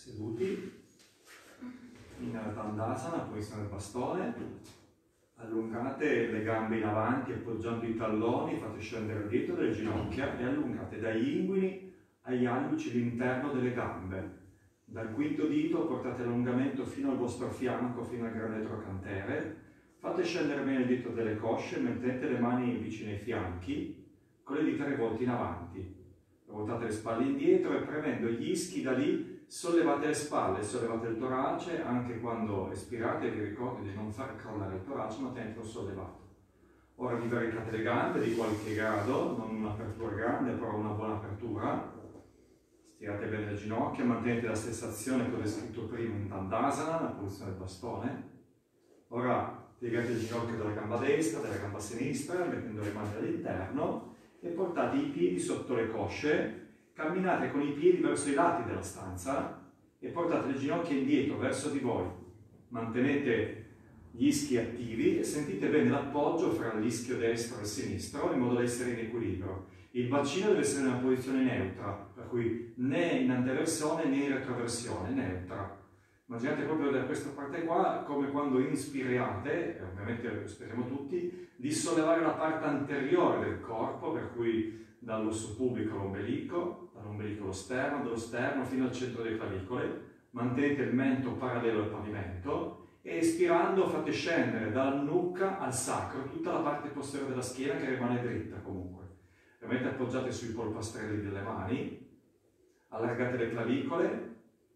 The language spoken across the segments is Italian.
seduti in Tandasana, posizione del bastone. Allungate le gambe in avanti appoggiando i talloni, fate scendere il dietro delle ginocchia e allungate dagli inguini agli alluci l'interno delle gambe. Dal quinto dito portate l'allungamento fino al vostro fianco, fino al grande trochantere. Fate scendere bene il dito delle cosce, mettete le mani vicine ai fianchi, con le dita rivolte in avanti. Ruotate le spalle indietro e premendo gli ischi da lì, sollevate le spalle, sollevate il torace, anche quando espirate vi ricordo di non far crollare il torace, ma tenetelo sollevato. Ora vi varicate le gambe di qualche grado, non un'apertura grande, però una buona apertura. Stirate bene le ginocchia, mantenete la stessa azione che ho descritto prima in Tandasana, la posizione del bastone. Ora piegate il ginocchio della gamba destra, della gamba sinistra, mettendo le mani all'interno e portate i piedi sotto le cosce. Camminate con i piedi verso i lati della stanza e portate le ginocchia indietro, verso di voi. Mantenete gli ischi attivi e sentite bene l'appoggio fra l'ischio destro e sinistro in modo da essere in equilibrio. Il bacino deve essere in una posizione neutra, per cui né in anteversione né in retroversione, neutra. Immaginate proprio da questa parte qua come quando inspiriate, e ovviamente lo speriamo tutti, di sollevare la parte anteriore del corpo, per cui dall'osso pubico all'ombelico, dall'ombelico allo sterno, dallo sterno fino al centro delle clavicole. Mantenete il mento parallelo al pavimento e espirando fate scendere dalla nuca al sacro tutta la parte posteriore della schiena che rimane dritta comunque. Rimanete appoggiate sui polpastrelli delle mani, allargate le clavicole.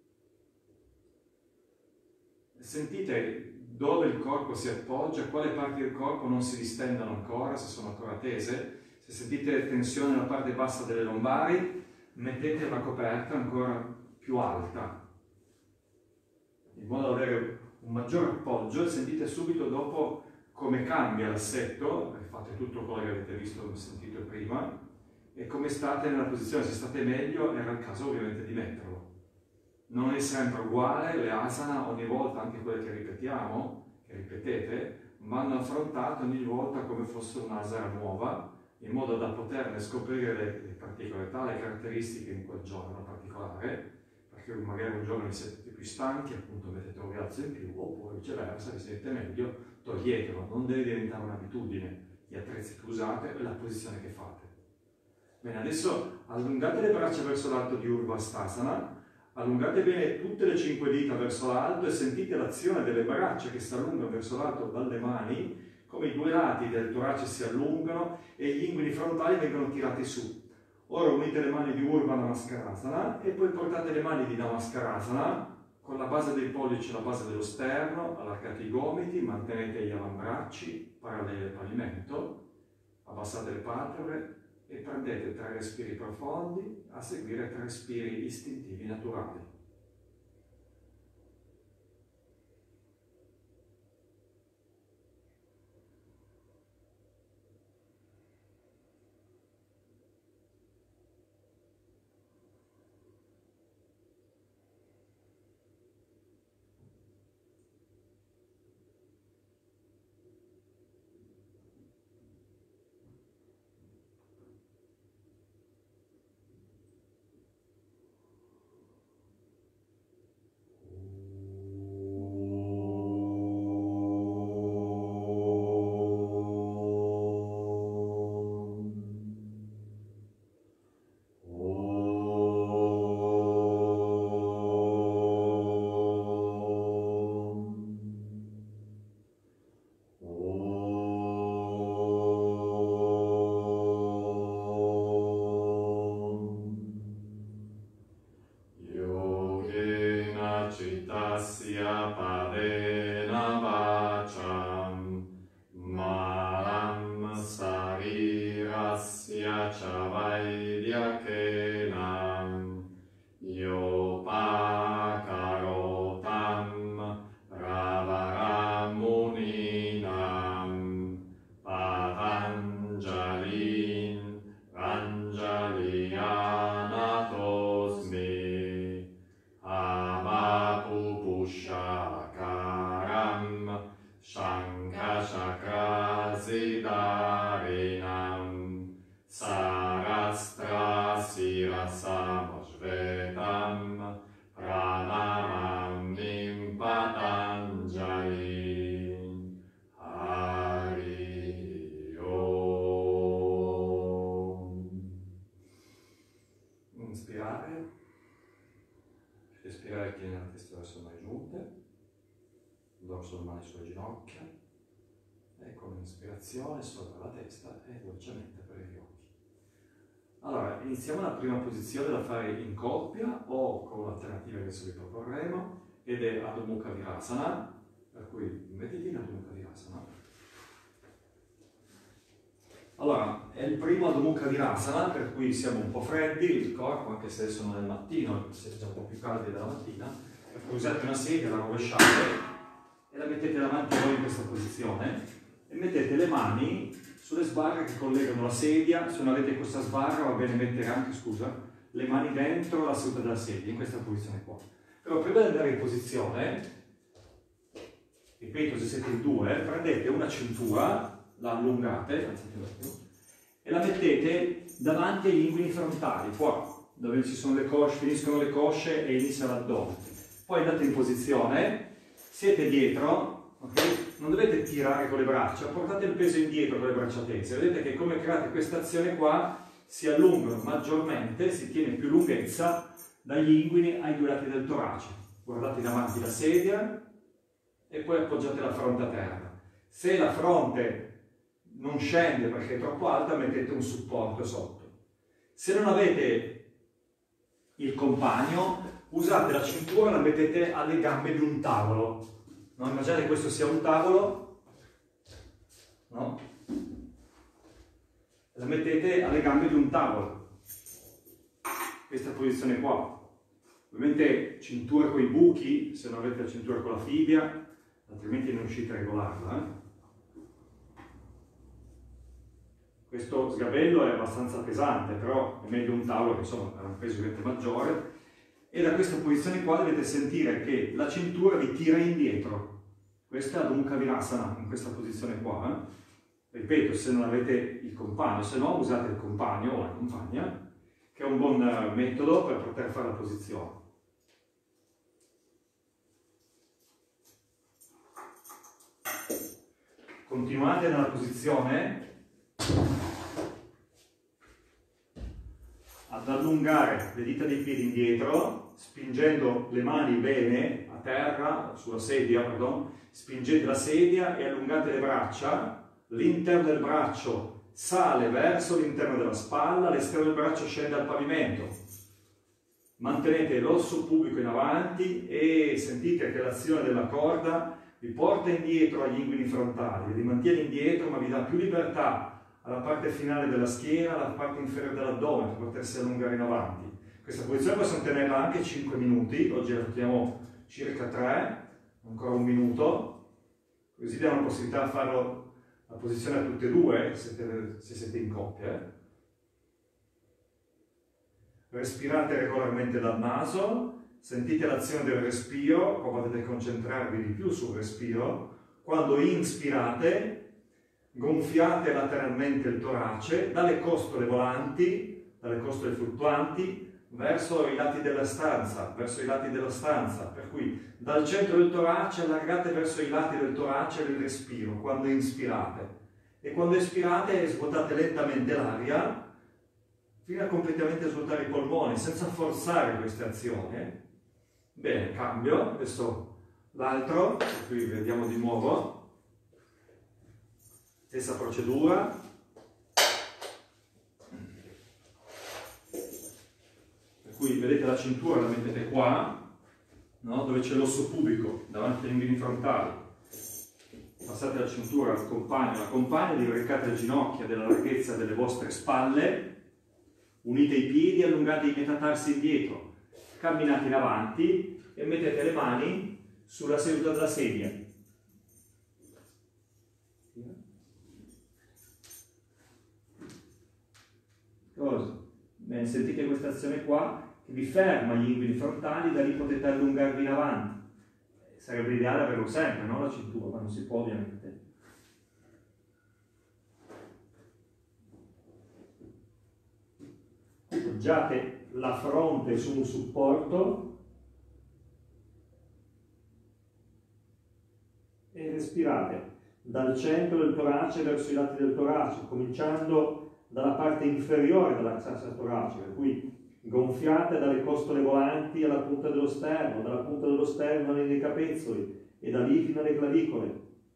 Sentite dove il corpo si appoggia, quale parti del corpo non si distendono ancora, se sono ancora tese. Se sentite tensione nella parte bassa delle lombari, mettete una coperta ancora più alta, in modo da avere un maggiore appoggio e sentite subito dopo come cambia l'assetto, fate tutto quello che avete visto e sentito prima, e come state nella posizione. Se state meglio era il caso ovviamente di metterlo. Non è sempre uguale, le asana ogni volta, anche quelle che ripetiamo, che ripetete, vanno affrontate ogni volta come fosse un'asana nuova, in modo da poterne scoprire le particolarità, le caratteristiche in quel giorno particolare, perché magari un giorno vi siete più stanchi, appunto mettete un rialzo in più, oppure viceversa, vi sentite meglio, toglietelo, non deve diventare un'abitudine, gli attrezzi che usate e la posizione che fate. Bene, adesso allungate le braccia verso l'alto di Urvastasana, allungate bene tutte le 5 dita verso l'alto e sentite l'azione delle braccia che si allungano verso l'alto dalle mani, come i due lati del torace si allungano e gli inguini frontali vengono tirati su. Ora unite le mani di Urdhva Namaskarasana e poi portate le mani di Namaskarasana con la base dei pollici alla base dello sterno, allargate i gomiti, mantenete gli avambracci paralleli al pavimento, abbassate le palpebre e prendete 3 respiri profondi, a seguire 3 respiri istintivi naturali. Sarastra sirasam shvetam pranam sulle mani sulle ginocchia, e con un'ispirazione sopra la testa e dolcemente per gli occhi. Allora, iniziamo la prima posizione da fare in coppia o con un'alternativa che adesso vi proporremo, ed è Adho Mukha Virasana, per cui mettiti in Adho Mukha Virasana. Allora, è il primo Adho Mukha Virasana, per cui siamo un po' freddi il corpo, anche se adesso non è il mattino, siete già un po' più caldi della mattina, per cui usate una sedia, la rovesciate e la mettete davanti a voi in questa posizione e mettete le mani sulle sbarre che collegano la sedia. Se non avete questa sbarra va bene mettere anche, le mani dentro la seduta della sedia, in questa posizione qua. Però prima di andare in posizione, ripeto, se siete in due, prendete una cintura, la allungate, e la mettete davanti agli inguini frontali, qua, dove ci sono le cosce, finiscono le cosce e inizia l'addome. Poi andate in posizione, siete dietro, ok? Non dovete tirare con le braccia, portate il peso indietro con le braccia tese. Vedete che come create questa azione qua, si allunga maggiormente, si tiene più lunghezza dagli inguini ai due lati del torace. Guardate in avanti la sedia e poi appoggiate la fronte a terra. Se la fronte non scende perché è troppo alta, mettete un supporto sotto. Se non avete il compagno, usate la cintura e la mettete alle gambe di un tavolo. No? Immaginate che questo sia un tavolo, no? La mettete alle gambe di un tavolo. Questa posizione qua. Ovviamente cintura con i buchi, se non avete la cintura con la fibbia, altrimenti non riuscite a regolarla. Questo sgabello è abbastanza pesante, però è meglio un tavolo che insomma ha un peso ovviamente maggiore. E da questa posizione qua dovete sentire che la cintura vi tira indietro. Questa è Adho Mukha Virasana, in questa posizione qua. Ripeto, se non avete il compagno, se no usate il compagno o la compagna, che è un buon metodo per poter fare la posizione. Continuate nella posizione ad allungare le dita dei piedi indietro, spingendo le mani bene a terra, sulla sedia, pardon, spingete la sedia e allungate le braccia, l'interno del braccio sale verso l'interno della spalla, l'esterno del braccio scende al pavimento. Mantenete l'osso pubico in avanti e sentite che l'azione della corda vi porta indietro agli inguini frontali, li mantiene indietro ma vi dà più libertà alla parte finale della schiena, alla parte inferiore dell'addome per potersi allungare in avanti. Questa posizione possiamo tenerla anche 5 minuti, oggi la facciamo circa 3, ancora un minuto, così diamo la possibilità di farlo la posizione a tutte e due, se siete in coppia. Respirate regolarmente dal naso, sentite l'azione del respiro, qua potete concentrarvi di più sul respiro. Quando inspirate, gonfiate lateralmente il torace dalle costole volanti, dalle costole fluttuanti, verso i lati della stanza, per cui dal centro del torace allargate verso i lati del torace il respiro quando inspirate, e quando espirate svuotate lentamente l'aria fino a completamente svuotare i polmoni senza forzare queste azioni. Bene, cambio, adesso l'altro, qui vediamo di nuovo. Stessa procedura. Per cui vedete la cintura la mettete qua, no? Dove c'è l'osso pubico, davanti agli inguini frontali. Passate la cintura al compagno, alla compagna, vi recate le ginocchia della larghezza delle vostre spalle, unite i piedi, allungate i metatarsi indietro, camminate in avanti e mettete le mani sulla seduta della sedia. Cosa? Bene, sentite questa azione qua che vi ferma gli inguini frontali, da lì potete allungarvi in avanti. Sarebbe ideale averlo sempre, no? La cintura, ma non si può ovviamente. Appoggiate la fronte su un supporto e respirate dal centro del torace verso i lati del torace, cominciando dalla parte inferiore della fascia toracica, per cui gonfiate dalle costole volanti alla punta dello sterno, dalla punta dello sterno alle capezzoli, e da lì fino alle clavicole.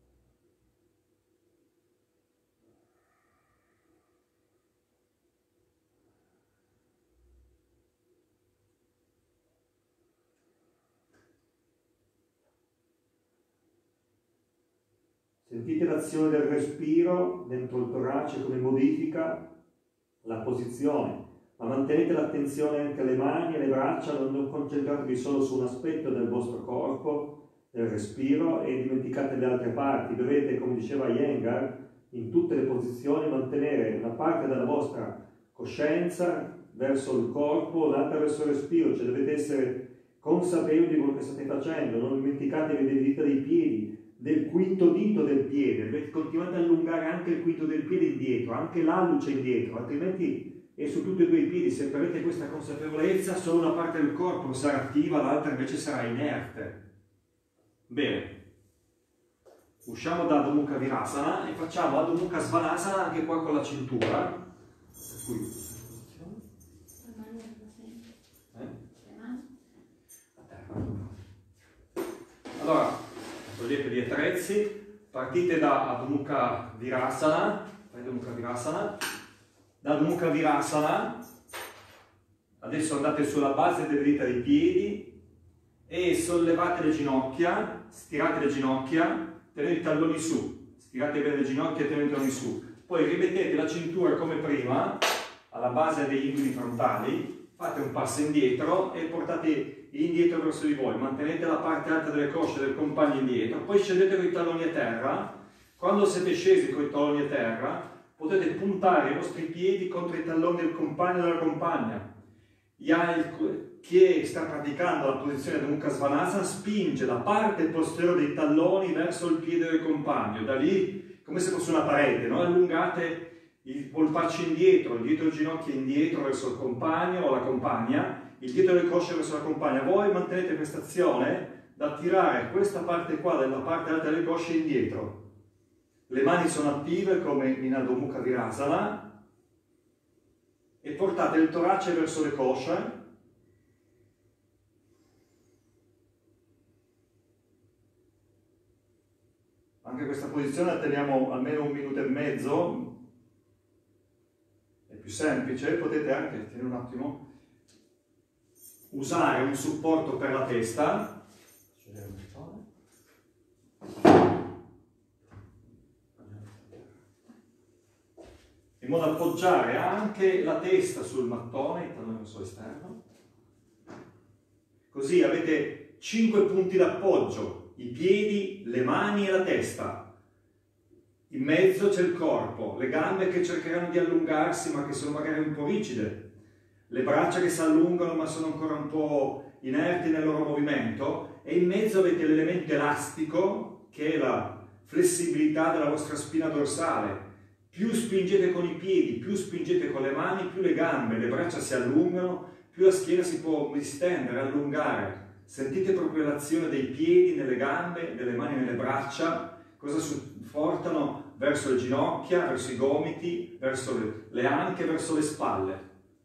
Sentite l'azione del respiro dentro il torace, come modifica la posizione, ma mantenete l'attenzione anche alle mani e alle braccia, non concentratevi solo su un aspetto del vostro corpo, del respiro, e dimenticate le altre parti. Dovete, come diceva Iyengar, in tutte le posizioni mantenere una parte della vostra coscienza verso il corpo, l'altra verso il respiro, cioè dovete essere consapevoli di quello che state facendo, non dimenticatevi delle dita dei piedi, del quinto dito del piede, continuate ad allungare anche il quinto del piede indietro, anche l'alluce indietro, altrimenti è su tutti e due i piedi. Se avete questa consapevolezza, solo una parte del corpo sarà attiva, l'altra invece sarà inerte. Bene, usciamo da Adho Mukha Virasana e facciamo Adho Mukha Svanasana anche qua con la cintura. Per cui allora, togliete gli attrezzi, partite da Adho Mukha Virasana, da Adho Mukha Virasana, adesso andate sulla base delle dita dei piedi e sollevate le ginocchia, stirate le ginocchia, tenete i talloni su, stirate bene le ginocchia e tenete i talloni su, poi rimettete la cintura come prima, alla base degli induli frontali, fate un passo indietro e portate indietro verso di voi, mantenete la parte alta delle cosce del compagno indietro, poi scendete con i talloni a terra. Quando siete scesi con i talloni a terra potete puntare i vostri piedi contro i talloni del compagno e della compagna. Chi sta praticando la posizione Adho Mukha Svanasana spinge la parte posteriore dei talloni verso il piede del compagno, da lì come se fosse una parete, no? Allungate il polpaccio indietro, il dietro del ginocchio indietro verso il compagno o la compagna, il dietro delle cosce verso la compagna. Voi mantenete questa azione da tirare questa parte qua della parte alta delle cosce indietro. Le mani sono attive come in Adho Mukha Virasana e portate il torace verso le cosce. Anche questa posizione la teniamo almeno 1 minuto e mezzo. È più semplice, potete anche tenere un attimo, usare un supporto per la testa, in modo da appoggiare anche la testa sul mattone, il tallone verso l'esterno. Così avete 5 punti d'appoggio, i piedi, le mani e la testa. In mezzo c'è il corpo, le gambe che cercheranno di allungarsi ma che sono magari un po' rigide, le braccia che si allungano ma sono ancora un po' inerti nel loro movimento, e in mezzo avete l'elemento elastico che è la flessibilità della vostra spina dorsale. Più spingete con i piedi, più spingete con le mani, più le gambe, le braccia si allungano, più la schiena si può distendere, allungare. Sentite proprio l'azione dei piedi nelle gambe, delle mani nelle braccia, cosa portano verso le ginocchia, verso i gomiti, verso le anche, verso le spalle.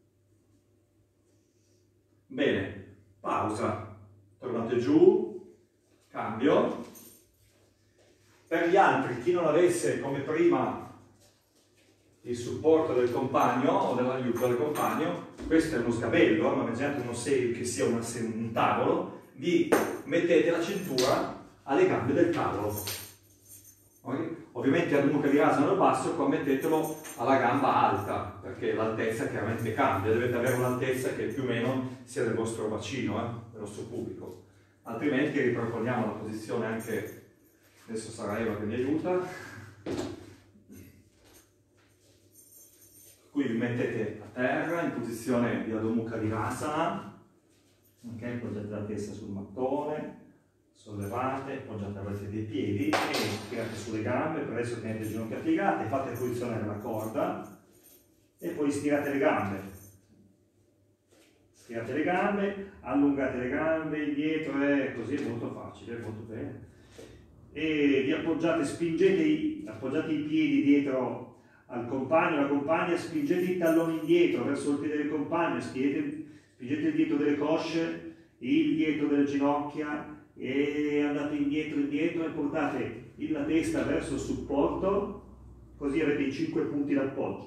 Bene, pausa, tornate giù, cambio. Per gli altri, chi non avesse come prima il supporto del compagno o dell'aiuto del compagno, questo è uno sgabello, ma immaginate che sia un tavolo, vi mettete la cintura alle gambe del tavolo. Ovviamente Adho Mukha Virasana al basso, qua mettetelo alla gamba alta, perché l'altezza chiaramente cambia, dovete avere un'altezza che più o meno sia del vostro bacino, del vostro pubblico. Altrimenti riproponiamo la posizione anche, adesso sarà Eva che mi aiuta. Qui vi mettete a terra in posizione di Adho Mukha Virasana, okay? Poggiate la testa sul mattone, sollevate, appoggiate la base dei piedi e tirate sulle gambe. Per adesso tenete le ginocchia piegate, fate posizionare la corda e poi stirate le gambe. Stirate le gambe, allungate le gambe indietro, e così è molto facile, molto bene. E vi appoggiate, appoggiate i piedi dietro al compagno, alla compagna, spingete i talloni indietro verso il piede del compagno, spingete il dietro delle cosce, il dietro delle ginocchia, e andate indietro e portate la testa verso il supporto, così avete i 5 punti d'appoggio.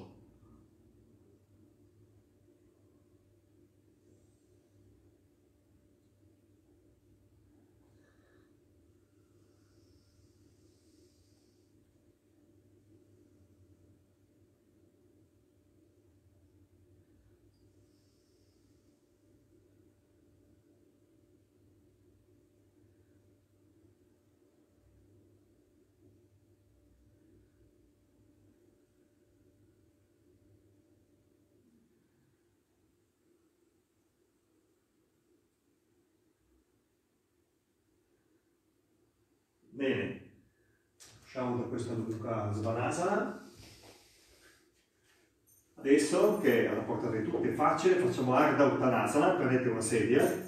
Bene, usciamo da questa Utthana Svanasana. Adesso, che è alla portata di tutti, è facile, facciamo Ardha Uttanasana, prendete una sedia.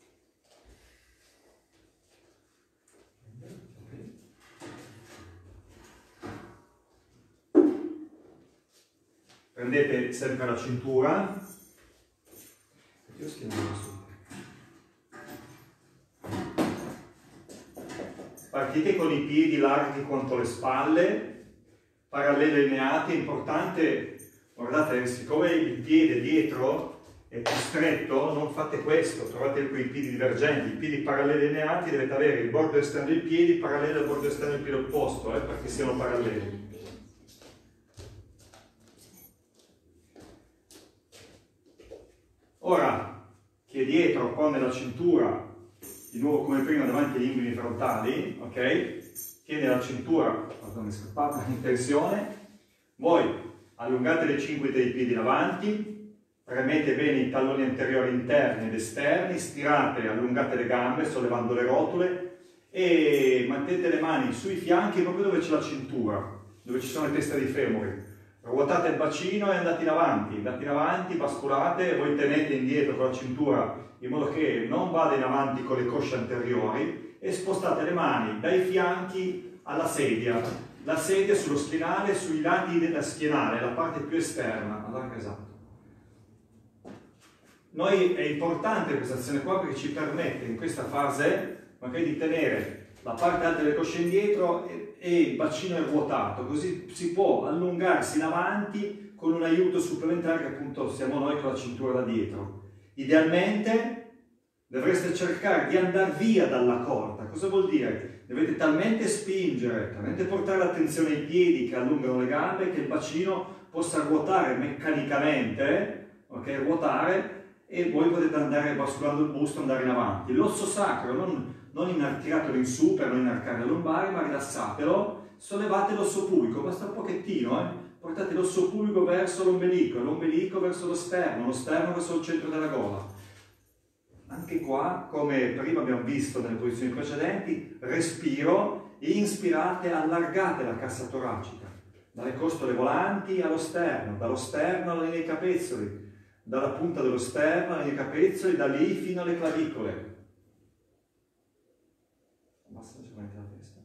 Prendete sempre la cintura. Io schieno su. Partite con i piedi larghi quanto le spalle, paralleli allineati. È importante, guardate, siccome il piede dietro è più stretto, non fate questo, trovate quei piedi divergenti, i piedi paralleli allineati, dovete avere il bordo esterno dei piedi parallelo al bordo esterno del piede opposto, perché siano paralleli. Ora, che dietro pone la cintura, di nuovo come prima davanti agli inguini frontali, ok? Tiene la cintura, pardon, mi è scappata, in tensione. Voi allungate le cinghie dei piedi in avanti, premete bene i talloni anteriori interni ed esterni, stirate e allungate le gambe sollevando le rotule e mantenete le mani sui fianchi proprio dove c'è la cintura, dove ci sono le teste dei femori. Ruotate il bacino e andate in avanti, basculate, voi tenete indietro con la cintura in modo che non vada in avanti con le cosce anteriori e spostate le mani dai fianchi alla sedia, la sedia sullo schienale, sui lati della schienale, la parte più esterna, allora esatto. Noi è importante questa azione qua perché ci permette in questa fase magari di tenere la parte alta delle cosce indietro e il bacino è ruotato, così si può allungarsi in avanti con un aiuto supplementare che appunto siamo noi con la cintura da dietro. Idealmente dovreste cercare di andare via dalla corda. Cosa vuol dire? Dovete talmente spingere, talmente portare l'attenzione ai piedi che allungano le gambe, che il bacino possa ruotare meccanicamente, ok? Ruotare, e voi potete andare basculando il busto, andare in avanti. L'osso sacro non tiratelo in su per non inarcare le lombari, ma rilassatelo, sollevate l'osso pubico, basta un pochettino, portate l'osso pubico verso l'ombelico, l'ombelico verso lo sterno verso il centro della gola. Anche qua, come prima abbiamo visto nelle posizioni precedenti, respiro, inspirate, allargate la cassa toracica, dalle costole volanti allo sterno, dallo sterno alla linea dei capezzoli, dalla punta dello sterno alla linea dei capezzoli, da lì fino alle clavicole. Basta leggermente la testa.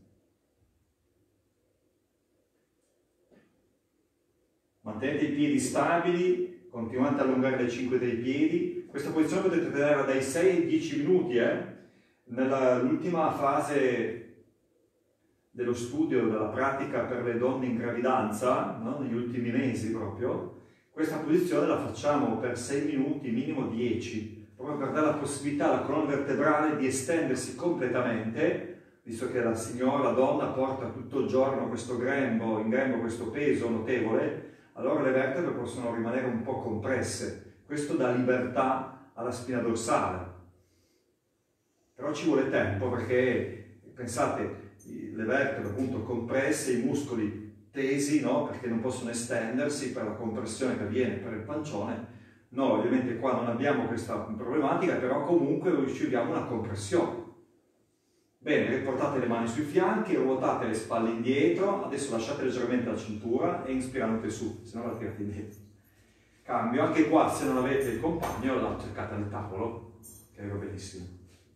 Mantenete i piedi stabili, continuate a allungare le cinghie dei piedi. Questa posizione potete tenerla dai 6 ai 10 minuti. Nell'ultima fase dello studio, della pratica per le donne in gravidanza, no? Negli ultimi mesi proprio, questa posizione la facciamo per 6 minuti, minimo 10, proprio per dare la possibilità alla colonna vertebrale di estendersi completamente, visto che la signora, la donna, porta tutto il giorno questo grembo, in grembo questo peso notevole, allora le vertebre possono rimanere un po' compresse. Questo dà libertà alla spina dorsale. Però ci vuole tempo perché, pensate, le vertebre appunto compresse, i muscoli tesi, no? Perché non possono estendersi per la compressione che avviene per il pancione. Noi ovviamente qua non abbiamo questa problematica, però comunque riceviamo una compressione. Bene, riportate le mani sui fianchi, ruotate le spalle indietro, adesso lasciate leggermente la cintura e inspirate su, se no la tirate indietro. Cambio, anche qua se non avete il compagno la cercate al tavolo, che va benissimo.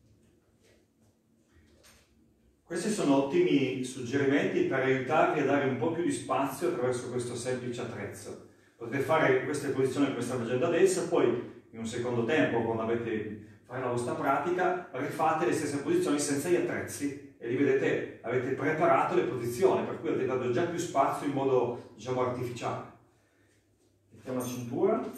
Questi sono ottimi suggerimenti per aiutarvi a dare un po' più di spazio attraverso questo semplice attrezzo. Potete fare queste posizioni che stiamo facendo adesso, poi in un secondo tempo, quando avete fare la vostra pratica, rifate le stesse posizioni senza gli attrezzi e li vedete, avete preparato le posizioni, per cui avete dato già più spazio in modo, diciamo, artificiale. Mettiamo la cintura,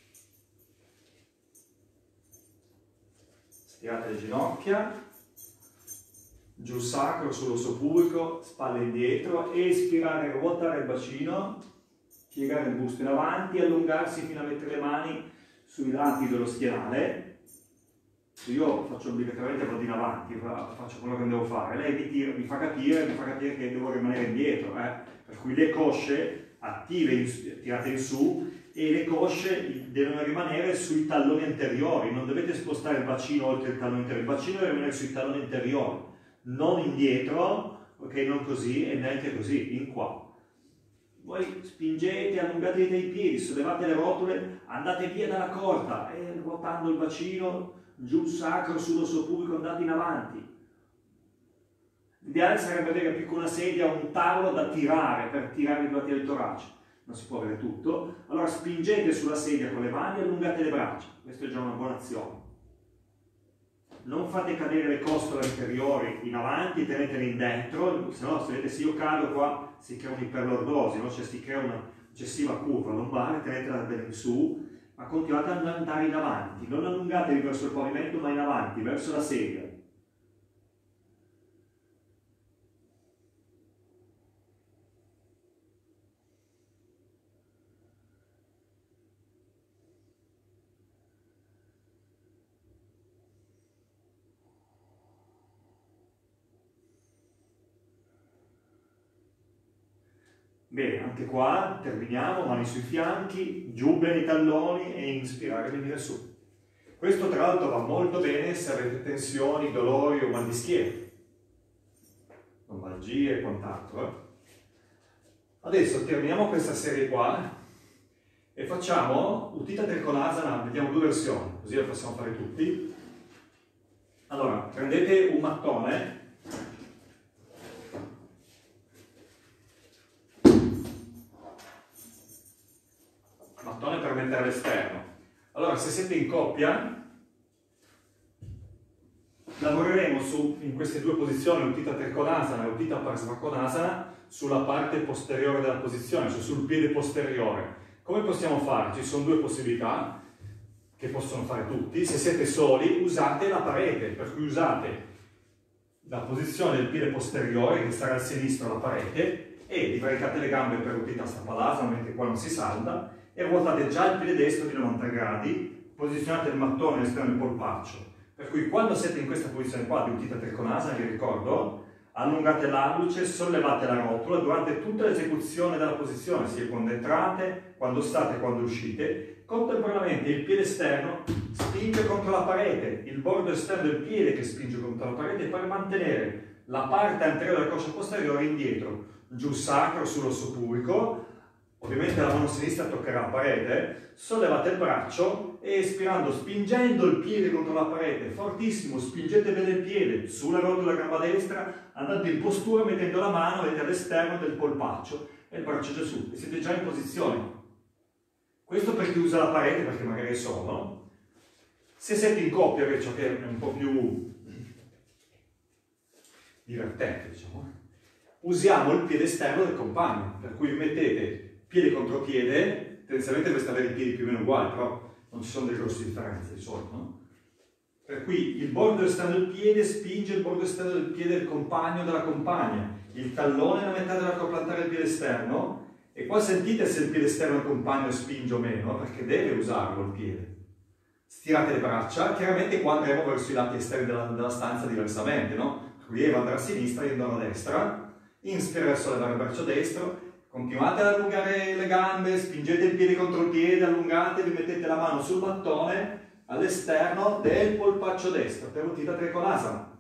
stirate le ginocchia, giù il sacro sull'osso pubico, spalle indietro, espirare, ruotare il bacino, piegare il busto in avanti, allungarsi fino a mettere le mani sui lati dello schienale. Io faccio obbligatoriamente vado in avanti, faccio quello che devo fare. Lei mi fa capire che devo rimanere indietro, per cui le cosce attive, tirate in su, e le cosce devono rimanere sui talloni anteriori, non dovete spostare il bacino oltre il tallone anteriore, il bacino deve rimanere sui talloni anteriori, non indietro, ok, non così e neanche così, in qua. Voi spingete, allungate i piedi, sollevate le rotule, andate via dalla corda e ruotando il bacino, giù il sacro sull'osso pubico, andate in avanti. L'ideale sarebbe avere più che una sedia un tavolo da tirare per tirare i lati del torace. Non si può avere tutto. Allora spingete sulla sedia con le mani e allungate le braccia. Questa è già una buona azione. Non fate cadere le costole anteriori in avanti, tenetele in dentro, se no se io cado qua si crea un'iperlordosi, no? Cioè si crea una eccessiva curva lombare, tenetela bene in su, ma continuate ad andare in avanti, non allungatevi verso il pavimento ma in avanti, verso la sedia. Bene, anche qua terminiamo, mani sui fianchi, giù bene i talloni e inspirare e venire su. Questo tra l'altro va molto bene se avete tensioni, dolori o mal di schiena, lombalgie e quant'altro. Adesso terminiamo questa serie qua e facciamo Utthita Trikonasana, vediamo due versioni, così le possiamo fare tutti. Allora, prendete un mattone. Per mettere all'esterno. Allora, se siete in coppia, lavoreremo in queste due posizioni, Utthita Trikonasana e Utthita Parsvakonasana, sulla parte posteriore della posizione, cioè sul piede posteriore. Come possiamo fare? Ci sono due possibilità che possono fare tutti. Se siete soli, usate la parete, per cui usate la posizione del piede posteriore, che sarà al sinistro alla parete, e divaricate le gambe per Utthita Stapalasana, mentre qua non si salda, e ruotate già il piede destro di 90 gradi, posizionate il mattone all'esterno del polpaccio. Per cui quando siete in questa posizione qua di Utthita Trikonasana, vi ricordo, allungate l'alluce, sollevate la rotula durante tutta l'esecuzione della posizione, sia quando entrate, quando state, quando uscite. Contemporaneamente il piede esterno spinge contro la parete, il bordo esterno del piede che spinge contro la parete per mantenere la parte anteriore della coscia posteriore indietro, giù sacro sull'osso pubico. Ovviamente la mano sinistra toccherà la parete, sollevate il braccio e espirando, spingendo il piede contro la parete, fortissimo, spingete bene il piede sulla rotola della gamba destra, andando in postura, mettendo la mano, avete all'esterno del polpaccio e il braccio già su, e siete già in posizione. Questo per chi usa la parete, perché magari è solo. Se siete in coppia, invece, che è un po' più divertente, diciamo, usiamo il piede esterno del compagno, per cui mettete piede contro piede, tendenzialmente dovreste avere i piedi più o meno uguali, però non ci sono delle grosse differenze di solito, no? Per cui il bordo esterno del piede spinge il bordo esterno del piede del compagno o della compagna, il tallone è la metà dell'arco plantare del piede esterno, e qua sentite se il piede esterno del compagno spinge o meno, perché deve usarlo il piede. Stirate le braccia, chiaramente qua andremo verso i lati esterni della stanza diversamente, no? Qui Eva andrà a sinistra, io andrò a destra, inspira verso sollevare il braccio destro. Continuate ad allungare le gambe, spingete il piede contro il piede, allungate, vi mettete la mano sul mattone all'esterno del polpaccio destro per Utthita Trikonasana.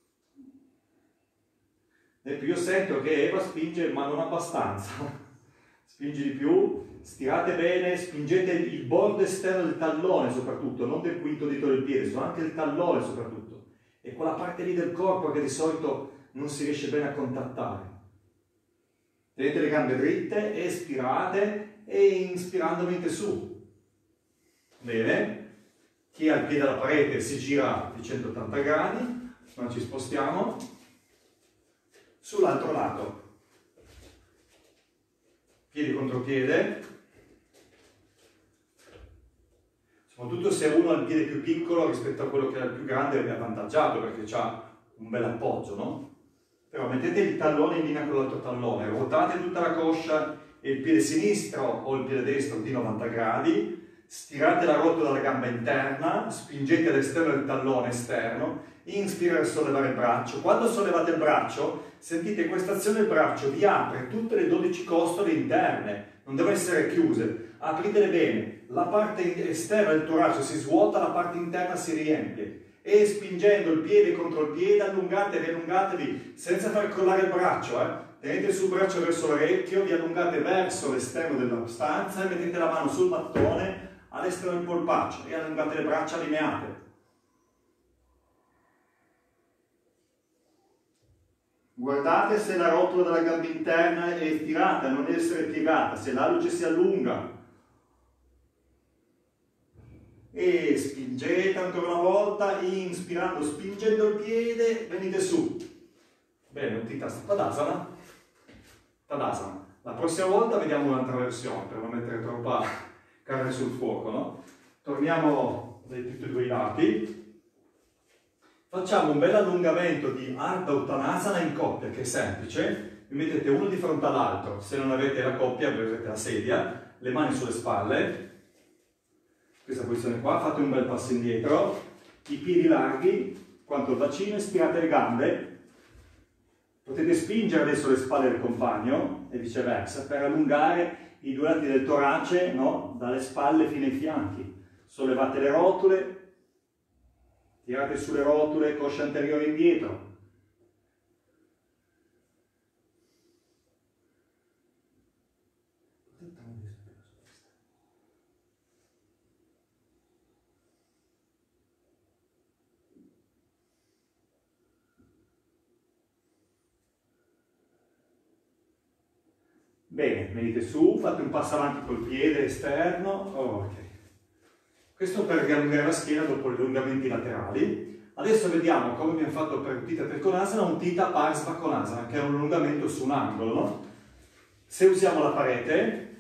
E più io sento che Eva spinge, ma non abbastanza. Spingi di più, stirate bene, spingete il bordo esterno del tallone soprattutto, non del quinto dito del piede, ma anche il tallone soprattutto. E quella parte lì del corpo che di solito non si riesce bene a contattare. Tenete le gambe dritte, espirate e inspirando venite su. Bene. Chi ha il piede alla parete si gira di 180 gradi, non ci spostiamo. Sull'altro lato, piede contro piede, soprattutto se uno ha il piede più piccolo rispetto a quello che ha il più grande è avvantaggiato perché ha un bel appoggio, no? Però mettete il tallone in linea con l'altro tallone, ruotate tutta la coscia e il piede sinistro o il piede destro di 90 gradi, stirate la rotola dalla gamba interna, spingete all'esterno del tallone esterno, inspira per sollevare il braccio. Quando sollevate il braccio, sentite questa azione, il braccio vi apre tutte le 12 costole interne, non devono essere chiuse, apritele bene, la parte esterna del torace si svuota, la parte interna si riempie. E spingendo il piede contro il piede, allungatevi, allungatevi, senza far crollare il braccio, tenete sul braccio verso l'orecchio, vi allungate verso l'esterno della stanza e mettete la mano sul mattone all'esterno del polpaccio e allungate le braccia allineate. Guardate se la rotola della gamba interna è stirata, non deve essere piegata, se l'alluce si allunga. E spingete ancora una volta, inspirando, spingendo il piede, venite su. Bene, mettete Tadasana. Tadasana. La prossima volta vediamo un'altra versione per non mettere troppa carne sul fuoco, no? Torniamo da tutti e due i lati. Facciamo un bel allungamento di Ardha Uttanasana in coppia, che è semplice. Vi mettete uno di fronte all'altro. Se non avete la coppia, avete la sedia, le mani sulle spalle. Questa posizione qua, fate un bel passo indietro, i piedi larghi quanto il bacino, stirate le gambe, potete spingere adesso le spalle del compagno e viceversa per allungare i due lati del torace, no? Dalle spalle fino ai fianchi. Sollevate le rotule, tirate sulle rotule, coscia anteriore indietro. Bene, venite su, fate un passo avanti col piede esterno, ok. Questo per allungare la schiena dopo gli allungamenti laterali. Adesso vediamo come abbiamo fatto per Utthita Trikonasana, un Utthita Parsvakonasana, che è un allungamento su un angolo, no? Se usiamo la parete,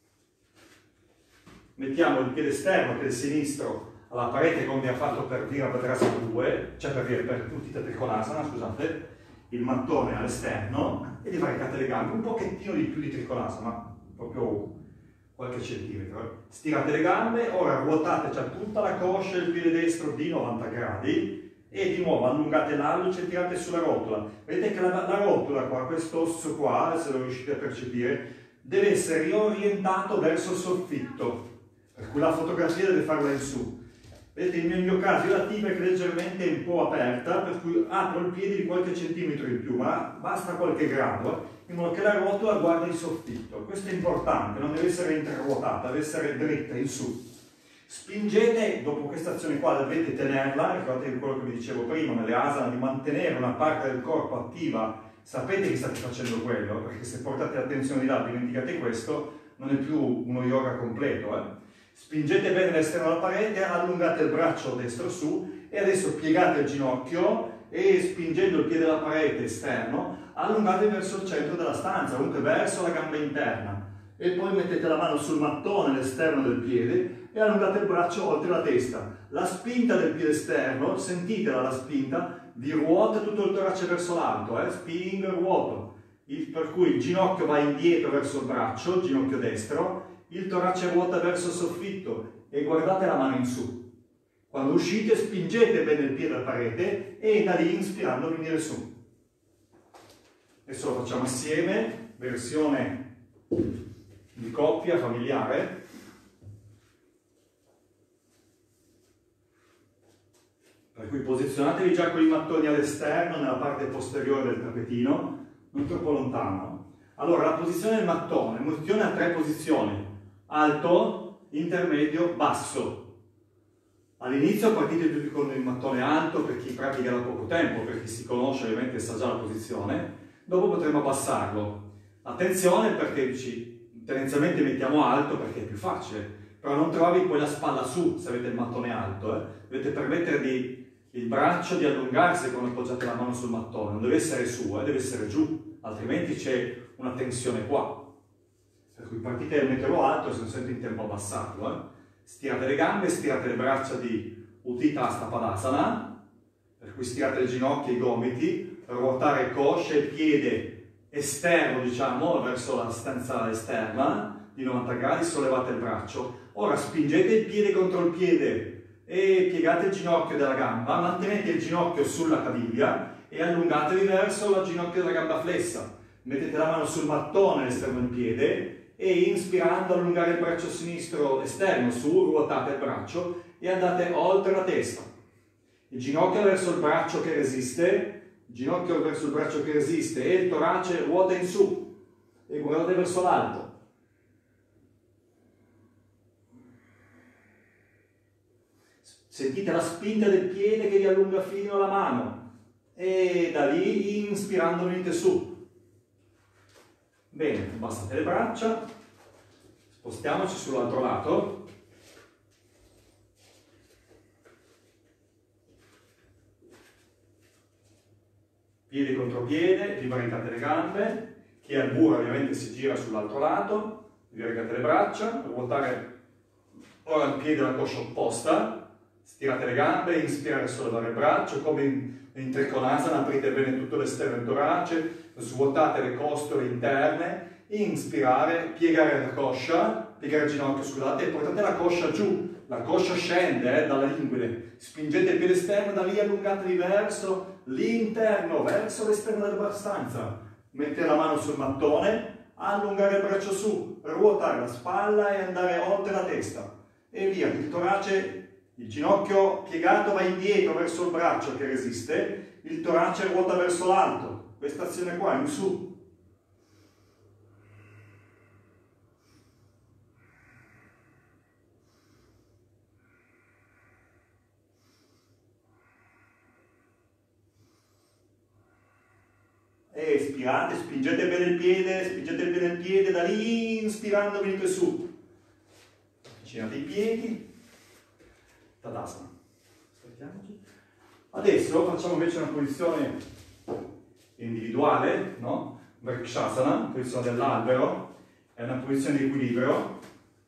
mettiamo il piede esterno, il piede sinistro, alla parete come abbiamo fatto per Virabhadrasana 2, cioè per Utthita Trikonasana, scusate, il mattone all'esterno e divaricate le gambe un pochettino di più di Trikonasana, ma proprio qualche centimetro. Stirate le gambe, ora ruotate cioè tutta la coscia e il piede destro di 90 gradi e di nuovo allungate l'alluce e tirate sulla rotola. Vedete che la rotola qua, questo osso qua, se lo riuscite a percepire, deve essere riorientato verso il soffitto, per cui la fotografia deve farla in su. Vedete, nel mio caso la tibia è leggermente un po' aperta, per cui apro il piede di qualche centimetro in più, ma basta qualche grado, in modo che la rotola guarda il soffitto. Questo è importante, non deve essere interruotata, deve essere dritta in su. Spingete, dopo questa azione qua dovete tenerla, ricordate quello che vi dicevo prima, nelle asana, di mantenere una parte del corpo attiva, sapete che state facendo quello, perché se portate l'attenzione di là, dimenticate questo, non è più uno yoga completo, Spingete bene l'esterno della parete, allungate il braccio destro su e adesso piegate il ginocchio e spingendo il piede della parete esterno allungate verso il centro della stanza, comunque verso la gamba interna e poi mettete la mano sul mattone all'esterno del piede e allungate il braccio oltre la testa. La spinta del piede esterno, sentitela la spinta, vi ruota tutto il torace verso l'alto, spingo e ruoto, per cui il ginocchio va indietro verso il braccio, il ginocchio destro, il torace ruota verso il soffitto e guardate la mano in su. Quando uscite spingete bene il piede alla parete e da lì inspirando venire su. Adesso lo facciamo assieme, versione di coppia familiare. Per cui posizionatevi già con i mattoni all'esterno, nella parte posteriore del tappetino, non troppo lontano. Allora, la posizione del mattone, il mattone ha 3 posizioni. Alto, intermedio, basso. All'inizio partite tutti con il mattone alto per chi pratica da poco tempo, per chi si conosce ovviamente sa già la posizione, dopo potremo abbassarlo. Attenzione perché tendenzialmente mettiamo alto perché è più facile. però non trovi poi la spalla su se avete il mattone alto. Dovete permettere il braccio di allungarsi quando appoggiate la mano sul mattone, non deve essere su, deve essere giù, altrimenti c'è una tensione qua. Per cui partite a metterlo alto se non siete in tempo abbassato. Stirate le gambe, stirate le braccia di Utthita Hasta Padasana, per cui stirate le ginocchia e i gomiti, ruotare coscia e piede esterno, diciamo, verso la stanza esterna di 90 gradi, sollevate il braccio. Ora spingete il piede contro il piede e piegate il ginocchio della gamba, mantenete il ginocchio sulla caviglia e allungatevi verso la ginocchio della gamba flessa. Mettete la mano sul mattone all'esterno del piede e inspirando allungare il braccio sinistro esterno su, ruotate il braccio e andate oltre la testa. Il ginocchio verso il braccio che resiste, il ginocchio verso il braccio che resiste e il torace ruota in su e guardate verso l'alto. Sentite la spinta del piede che vi allunga fino alla mano e da lì inspirando venite su. Bene, abbassate le braccia, spostiamoci sull'altro lato. Piede contro piede, vi varicate le gambe, chi è al muro ovviamente si gira sull'altro lato, vi varicate le braccia, ruotare ora il piede alla coscia opposta, stirate le gambe, inspirare e sollevare il braccio, come in Trikonasana, aprite bene tutto l'esterno del torace, svuotate le costole interne, inspirare, piegare la coscia, piegare il ginocchio, scusate, e portate la coscia giù, la coscia scende dalla linguine, spingete il piede esterno, da lì allungatevi verso l'interno, verso l'esterno della stanza, mettete la mano sul mattone, allungare il braccio su, ruotare la spalla e andare oltre la testa, e via, il torace. Il ginocchio piegato va indietro verso il braccio che resiste, il torace ruota verso l'alto, questa azione qua, in su. E espirate, spingete bene il piede, da lì inspirando venite su. Avvicinate i piedi. Tadasana. Aspettiamoci. Adesso facciamo invece una posizione individuale, no? Vrikshasana, posizione dell'albero, è una posizione di equilibrio,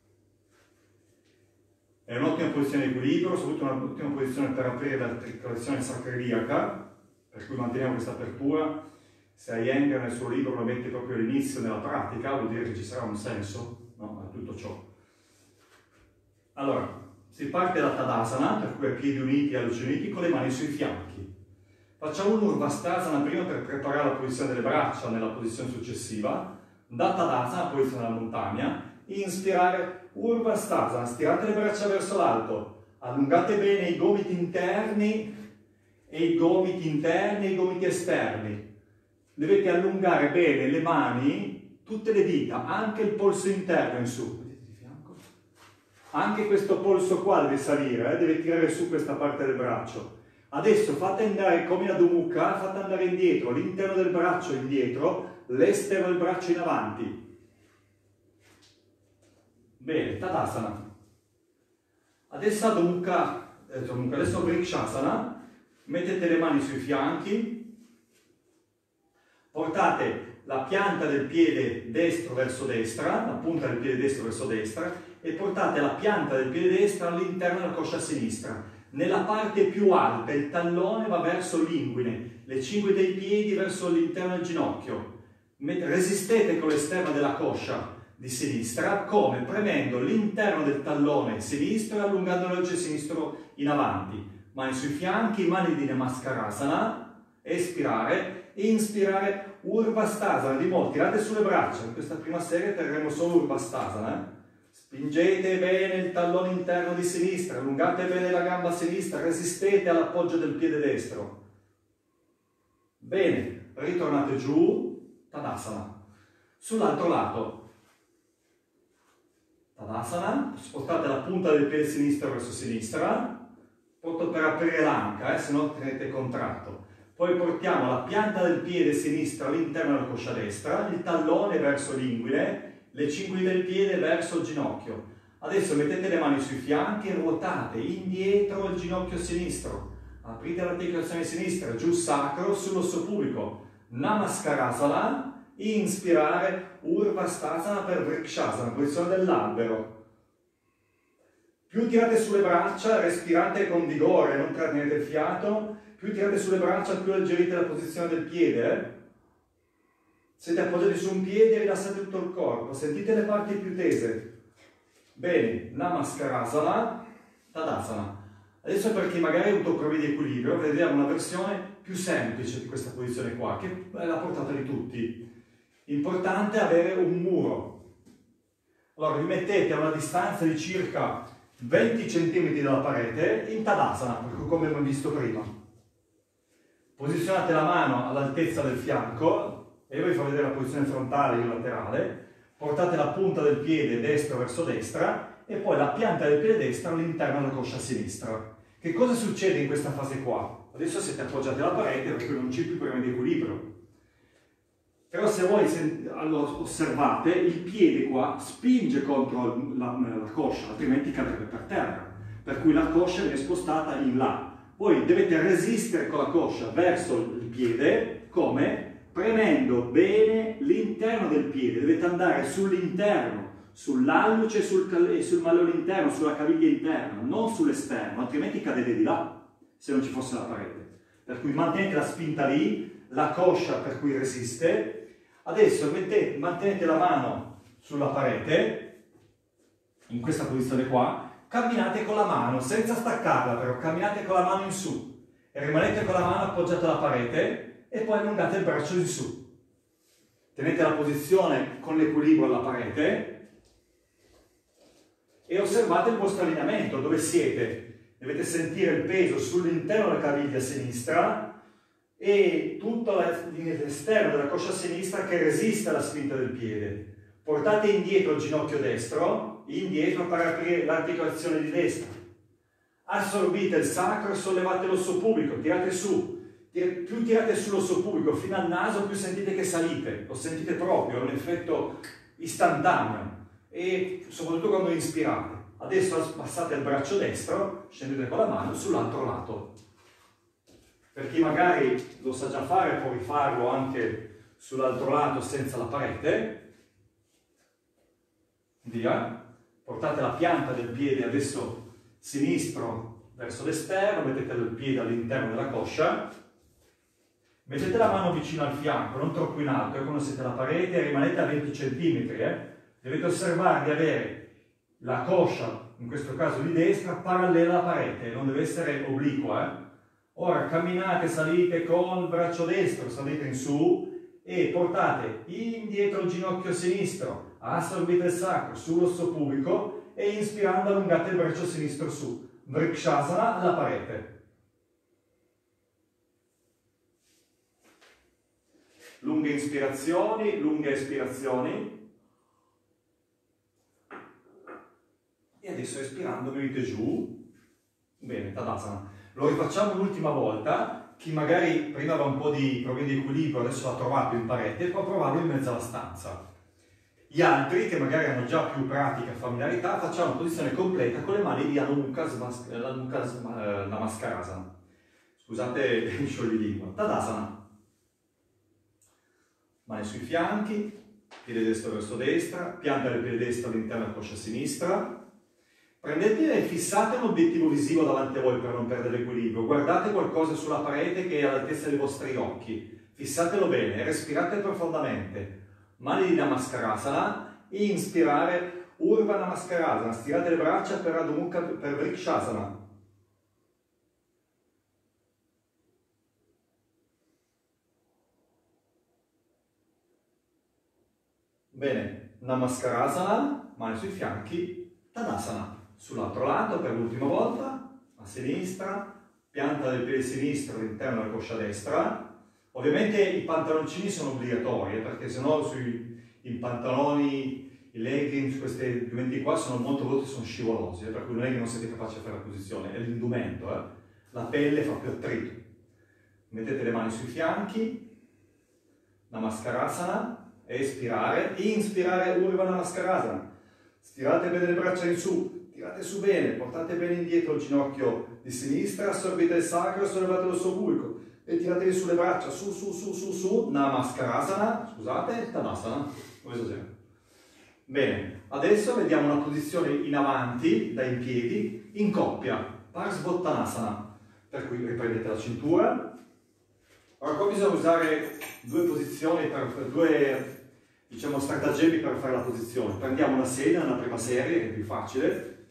è un'ottima posizione di equilibrio, soprattutto un'ottima posizione per aprire l'articolazione sacroiliaca, per cui manteniamo questa apertura. Se Iyengar nel suo libro lo mette proprio all'inizio nella pratica, vuol dire che ci sarà un senso, no? A tutto ciò. Allora, si parte da Tadasana, per cui a piedi uniti e alluci uniti, con le mani sui fianchi. Facciamo un Urvastasana prima per preparare la posizione delle braccia nella posizione successiva. Da Tadasana, posizione della montagna, inspirare Urvastasana, stirate le braccia verso l'alto, allungate bene i gomiti interni e i gomiti esterni. Dovete allungare bene le mani, tutte le dita, anche il polso interno in su. Anche questo polso qua deve salire, deve tirare su questa parte del braccio. Adesso fate andare come in Adho Mukha, fate andare indietro, l'interno del braccio indietro, l'esterno del braccio in avanti. Bene, Tadasana. Adesso Adho Mukha, adesso Vrikshasana, mettete le mani sui fianchi, portate la pianta del piede destro verso destra, la punta del piede destro verso destra, e portate la pianta del piede destro all'interno della coscia sinistra. Nella parte più alta il tallone va verso l'inguine, le cinghie dei piedi verso l'interno del ginocchio. Resistete con l'esterno della coscia di sinistra, come? Premendo l'interno del tallone sinistro e allungando l'alce sinistro in avanti. Mani sui fianchi, mani di Namaskarasana, espirare, inspirare Urvastasana, di nuovo tirate sulle braccia. In questa prima serie terremo solo Urvastasana. Spingete bene il tallone interno di sinistra, allungate bene la gamba sinistra, resistete all'appoggio del piede destro. Bene, ritornate giù, Tadasana. Sull'altro lato, Tadasana, spostate la punta del piede sinistro verso sinistra, per aprire l'anca, se no tenete contratto. Poi portiamo la pianta del piede sinistro all'interno della coscia destra, il tallone verso l'inguine, le cinghie del piede verso il ginocchio. Adesso mettete le mani sui fianchi e ruotate indietro il ginocchio sinistro. Aprite l'articolazione sinistra, giù sacro, sull'osso pubico. Namaskarasana, inspirare, Urvastasana per Vrikshasana, posizione dell'albero. Più tirate sulle braccia, respirate con vigore, non trattenete il fiato. Più tirate sulle braccia, più alleggerite la posizione del piede. Siete appoggiati su un piede e rilassate tutto il corpo. Sentite le parti più tese. Bene, Namaskarasana, Tadasana. Adesso per chi magari ha avuto problemi di equilibrio, vediamo una versione più semplice di questa posizione qua, che è la portata di tutti. Importante avere un muro. Allora vi mettete a una distanza di circa 20 cm dalla parete in Tadasana, come abbiamo visto prima. Posizionate la mano all'altezza del fianco, e io vi farò vedere la posizione frontale e laterale. Portate la punta del piede destro verso destra e poi la pianta del piede destro all'interno della coscia sinistra. Che cosa succede in questa fase qua? Adesso siete appoggiati alla parete perché non c'è più problema di equilibrio. Però se voi osservate, il piede qua spinge contro la coscia, altrimenti cadrebbe per terra. Per cui la coscia viene spostata in là. Voi dovete resistere con la coscia verso il piede, come? Premendo bene l'interno del piede. Dovete andare sull'interno, sull'alluce e sul malleolo interno, sulla caviglia interna, non sull'esterno, altrimenti cadete di là, se non ci fosse la parete. Per cui mantenete la spinta lì, la coscia per cui resiste. Adesso mantenete la mano sulla parete, in questa posizione qua, camminate con la mano, senza staccarla però, camminate con la mano in su e rimanete con la mano appoggiata alla parete e poi allungate il braccio in su. Tenete la posizione con l'equilibrio alla parete e osservate il vostro allineamento, dove siete. Dovete sentire il peso sull'interno della caviglia sinistra e tutto l'esterno della coscia sinistra che resiste alla spinta del piede. Portate indietro il ginocchio destro, indietro per aprire l'articolazione di destra. Assorbite il sacro e sollevate l'osso pubico, tirate su. Più tirate sull'osso pubico fino al naso, più sentite che salite. Lo sentite proprio, è un effetto istantaneo. E soprattutto quando inspirate. Adesso passate il braccio destro, scendete con la mano sull'altro lato. Per chi magari lo sa già fare può rifarlo anche sull'altro lato senza la parete. Via. Portate la pianta del piede adesso sinistro verso l'esterno, mettete il piede all'interno della coscia. Mettete la mano vicino al fianco, non troppo in alto, è come siete alla parete e rimanete a 20 cm. Dovete osservare di avere la coscia, in questo caso di destra, parallela alla parete, non deve essere obliqua. Ora camminate, salite con il braccio destro, salite in su e portate indietro il ginocchio sinistro, assorbite il sacro sull'osso pubico e inspirando allungate il braccio sinistro su. Vrikshasana alla parete. Lunghe inspirazioni, lunghe espirazioni. E adesso espirando venite giù. Bene, Tadasana. Lo rifacciamo l'ultima volta. Chi magari prima aveva un po' di problemi di equilibrio, adesso l'ha trovato in parete, può provarlo in mezzo alla stanza. Gli altri, che magari hanno già più pratica e familiarità, facciamo posizione completa con le mani di Adho Namaskarasana. Scusate il scioglilingua. Tadasana. Mani sui fianchi, piede destro verso destra, pianta del piede destro all'interno della coscia sinistra. Prendete e fissate un obiettivo visivo davanti a voi per non perdere l'equilibrio. Guardate qualcosa sulla parete che è all'altezza dei vostri occhi. Fissatelo bene, respirate profondamente. Mani di Namaskarasana, inspirare Urva Namaskarasana, stirate le braccia per Adho Mukha, per Vrikshasana. Bene, Namaskarasana, mani sui fianchi, Tadasana. Sull'altro lato per l'ultima volta, a sinistra, pianta del piede sinistro all'interno della coscia destra. Ovviamente i pantaloncini sono obbligatori, perché sennò i pantaloni, i leggings, questi elementi qua sono molto volte sono scivolosi, per cui non è che non siete capaci di fare la posizione, è l'indumento, la pelle fa più attrito. Mettete le mani sui fianchi, Namaskarasana, espirare, inspirare Urva Namaskarasana. Stirate bene le braccia in su, tirate su bene, portate bene indietro il ginocchio di sinistra, assorbite il sacro, sollevate l'osso bulco e tiratevi sulle braccia, su, su, su, su, su, Namaskarasana, scusate, Tadasana, come esagero. Bene, adesso vediamo una posizione in avanti, da in piedi, in coppia, Parsvottanasana, per cui riprendete la cintura. Ora qua bisogna usare due posizioni, due diciamo stratagemmi per fare la posizione. Prendiamo una sedia nella prima serie, che è più facile.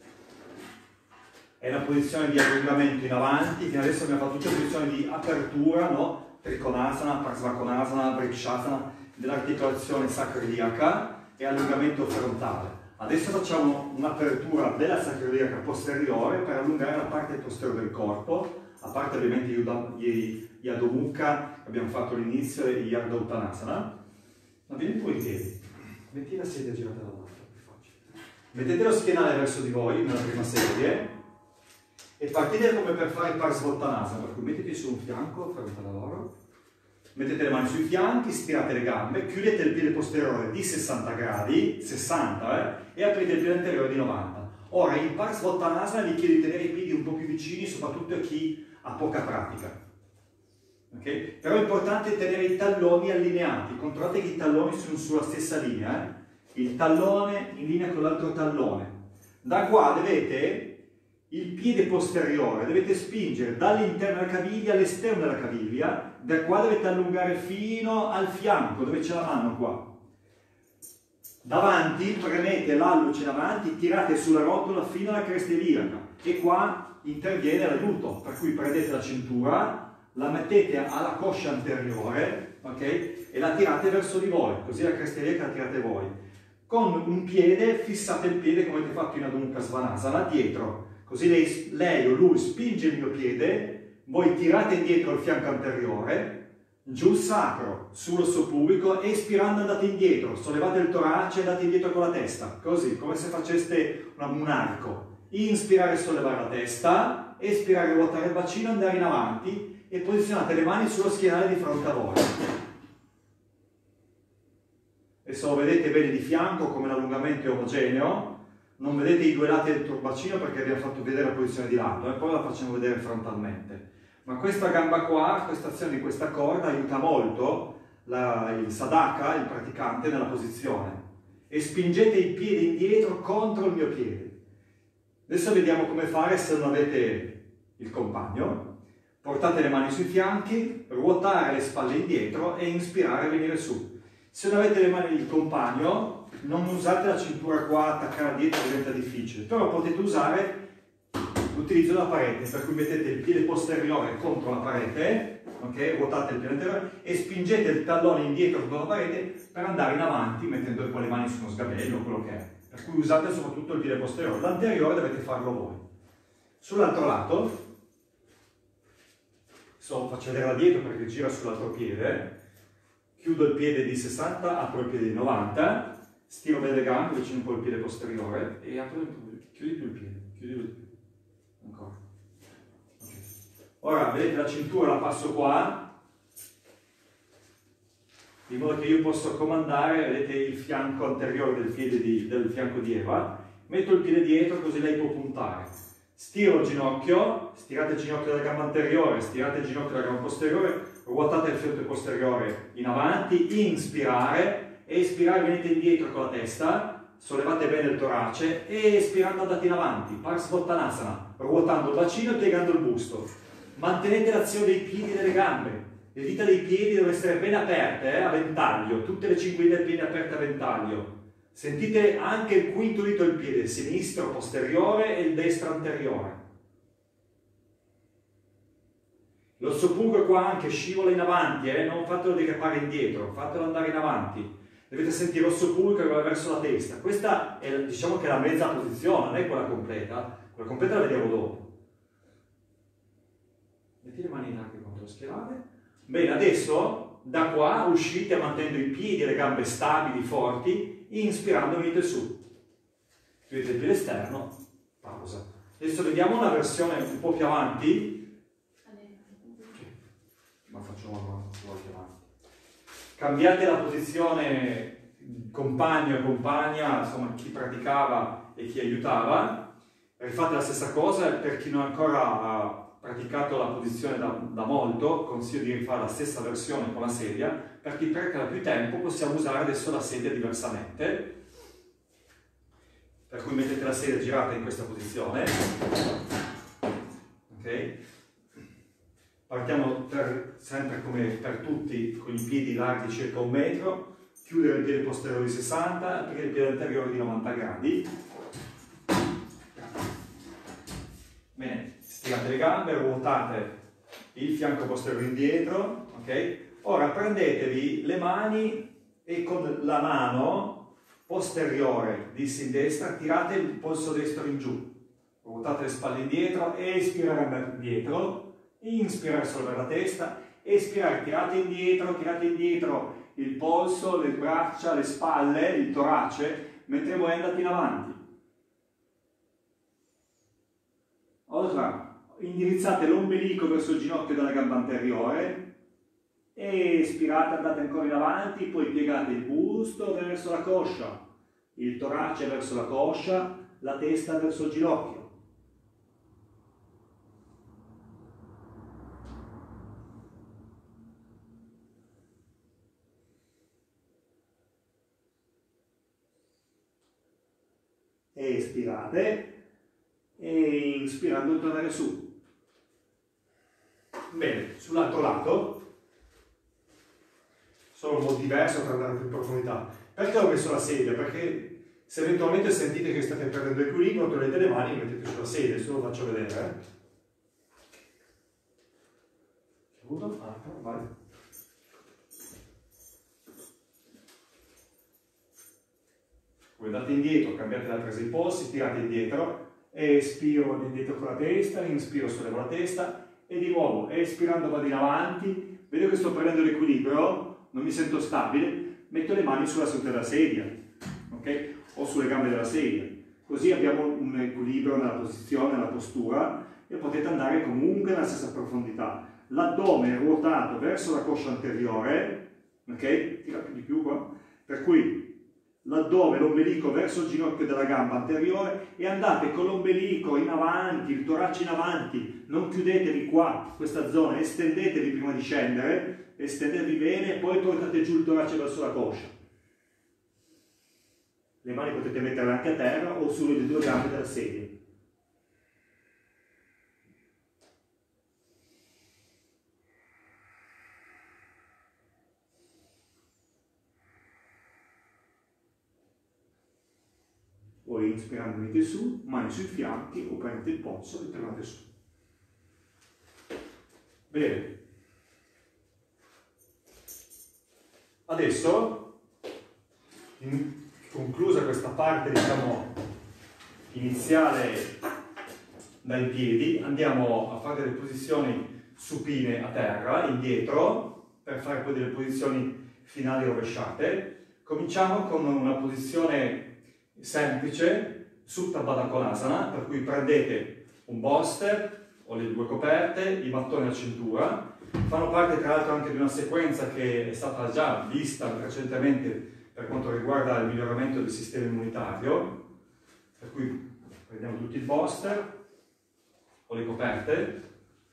È una posizione di allungamento in avanti, fino adesso abbiamo fatto tutte posizioni di apertura, no? Trikonasana, Parsvakonasana, Vrikshasana, dell'articolazione sacroiliaca e allungamento frontale. Adesso facciamo un'apertura della sacroiliaca posteriore per allungare la parte posteriore del corpo, a parte ovviamente gli Adho Mukha che abbiamo fatto all'inizio e gli Ardha Uttanasana. Ma vieni un po' in piedi, metti la sedia girata dall'alto, più facile. Mettete lo schienale verso di voi nella prima serie e partite come per fare il Parsvottanasana, per cui mettete su un fianco, fronte a loro, mettete le mani sui fianchi, stirate le gambe, chiudete il piede posteriore di 60 gradi, 60, e aprite il piede anteriore di 90. Ora in Parsvottanasana vi chiedo di tenere i piedi un po' più vicini, soprattutto a chi ha poca pratica. Okay? Però è importante tenere i talloni allineati, controllate che i talloni sono sulla stessa linea, il tallone in linea con l'altro tallone. Da qua dovete, il piede posteriore, dovete spingere dall'interno della caviglia all'esterno della caviglia, da qua dovete allungare fino al fianco, dove c'è la mano qua. Davanti, premete l'alluce in avanti, tirate sulla rotola fino alla cresta iliaca e qua interviene l'aiuto, per cui prendete la cintura, la mettete alla coscia anteriore, ok? E la tirate verso di voi, così la cresta iliaca la tirate voi. Con un piede, fissate il piede come avete fatto in Adho Mukha Svanasana, dietro. Così lei o lui spinge il mio piede, voi tirate indietro il fianco anteriore, giù il sacro, sull'osso pubico, espirando andate indietro, sollevate il torace e andate indietro con la testa, così, come se faceste un arco. Inspirare e sollevare la testa, espirare e ruotare il bacino, andare in avanti, e posizionate le mani sullo schienale di fronte a voi. Adesso lo vedete bene di fianco come l'allungamento è omogeneo, non vedete i due lati del turbacino perché abbiamo fatto vedere la posizione di lato e poi la facciamo vedere frontalmente. Ma questa gamba qua, questa azione di questa corda aiuta molto il sadhaka, il praticante, nella posizione. E spingete il piede indietro contro il mio piede. Adesso vediamo come fare se non avete il compagno. Portate le mani sui fianchi, ruotare le spalle indietro e inspirare e venire su. Se non avete le mani del compagno, non usate la cintura qua, attaccare dietro diventa difficile, però potete usare l'utilizzo della parete, per cui mettete il piede posteriore contro la parete, ok? Ruotate il piede anteriore e spingete il tallone indietro contro la parete per andare in avanti mettendo poi le mani su uno sgabello o quello che è. Per cui usate soprattutto il piede posteriore, l'anteriore dovete farlo voi. Sull'altro lato, faccio vedere da dietro perché gira sull'altro piede, chiudo il piede di 60, apro il piede di 90, stiro bene le gambe, vicino un po' il piede posteriore e apro chiudi più il piede, chiudi più il piede, ancora. Okay. Ora vedete la cintura la passo qua, in modo che io possa comandare, vedete il fianco anteriore del piede del fianco di Eva, metto il piede dietro così lei può puntare. Stiro il ginocchio, stirate il ginocchio della gamba anteriore, stirate il ginocchio della gamba posteriore, ruotate il fianco posteriore in avanti, inspirare, espirare venite indietro con la testa, sollevate bene il torace e espirando andate in avanti, Parsvottanasana, ruotando il bacino e piegando il busto. Mantenete l'azione dei piedi e delle gambe, le dita dei piedi devono essere ben aperte, a ventaglio, tutte le 5 dita del piede aperte a ventaglio. Sentite anche il quinto dito del piede, sinistro posteriore e il destro anteriore. L'osso pungo qua anche scivola in avanti, non fatelo decrepare indietro, fatelo andare in avanti. Dovete sentire l'osso pungo che va verso la testa. Questa è, diciamo che è la mezza posizione, non è quella completa. Quella completa la vediamo dopo. Metti le mani in acqua contro lo schienale. Bene, adesso da qua uscite mantenendo i piedi e le gambe stabili, forti, inspirando venite su, chiudete il piede esterno, pausa. Adesso vediamo una versione un po' più avanti, ma facciamo una volta avanti. Cambiate la posizione compagno e compagna, insomma chi praticava e chi aiutava. Rifate la stessa cosa per chi non ancora ha praticato la posizione da molto, consiglio di rifare la stessa versione con la sedia. Per chi predica da più tempo possiamo usare adesso la sedia diversamente, per cui mettete la sedia girata in questa posizione. Ok? Partiamo sempre come per tutti con i piedi larghi circa 1 metro, chiudere il piede posteriore di 60, aprire il piede anteriore di 90 gradi. Bene, stirate le gambe, ruotate il fianco posteriore indietro, ok? Ora prendetevi le mani e con la mano posteriore di destra tirate il polso destro in giù, ruotate le spalle indietro, espirare indietro, inspirare sollevare la testa, espirare, tirate indietro il polso, le braccia, le spalle, il torace, mentre voi andate in avanti. Ora indirizzate l'ombelico verso il ginocchio della gamba anteriore, espirate, andate ancora in avanti, poi piegate il busto verso la coscia, il torace verso la coscia, la testa verso il ginocchio. Espirate e inspirando tornare su. Bene, sull'altro lato sono un po' diverso per andare più in profondità. Perché ho messo la sedia? Perché se eventualmente sentite che state perdendo equilibrio, togliete le mani e mettete sulla sedia, adesso lo faccio vedere. Chiudo, apro, vai. Poi andate indietro, cambiate la presa dei polsi, tirate indietro, espiro, vado indietro con la testa, inspiro, sollevo la testa e di nuovo, espirando vado in avanti, vedo che sto perdendo l'equilibrio, non mi sento stabile, metto le mani sulla seduta della sedia, ok? O sulle gambe della sedia, così abbiamo un equilibrio nella posizione, nella postura e potete andare comunque nella stessa profondità. L'addome è ruotato verso la coscia anteriore, ok? Tira più di più qua, per cui l'addome, l'ombelico verso il ginocchio della gamba anteriore e andate con l'ombelico in avanti, il torace in avanti, non chiudetevi qua, questa zona, estendetevi prima di scendere, estendetevi bene e poi portate giù il torace verso la coscia. Le mani potete metterle anche a terra o sulle 2 gambe della sedia. Poi inspirando venite su, mani sui fianchi o prendete il polso e tornate su. Bene. Adesso, conclusa questa parte, diciamo, iniziale dai piedi, andiamo a fare delle posizioni supine a terra, indietro, per fare poi delle posizioni finali rovesciate. Cominciamo con una posizione semplice, Supta Baddha Konasana, per cui prendete un bolster o le 2 coperte, i mattoni a cintura, fanno parte tra l'altro anche di una sequenza che è stata già vista recentemente per quanto riguarda il miglioramento del sistema immunitario, per cui prendiamo tutti il bolster o le coperte.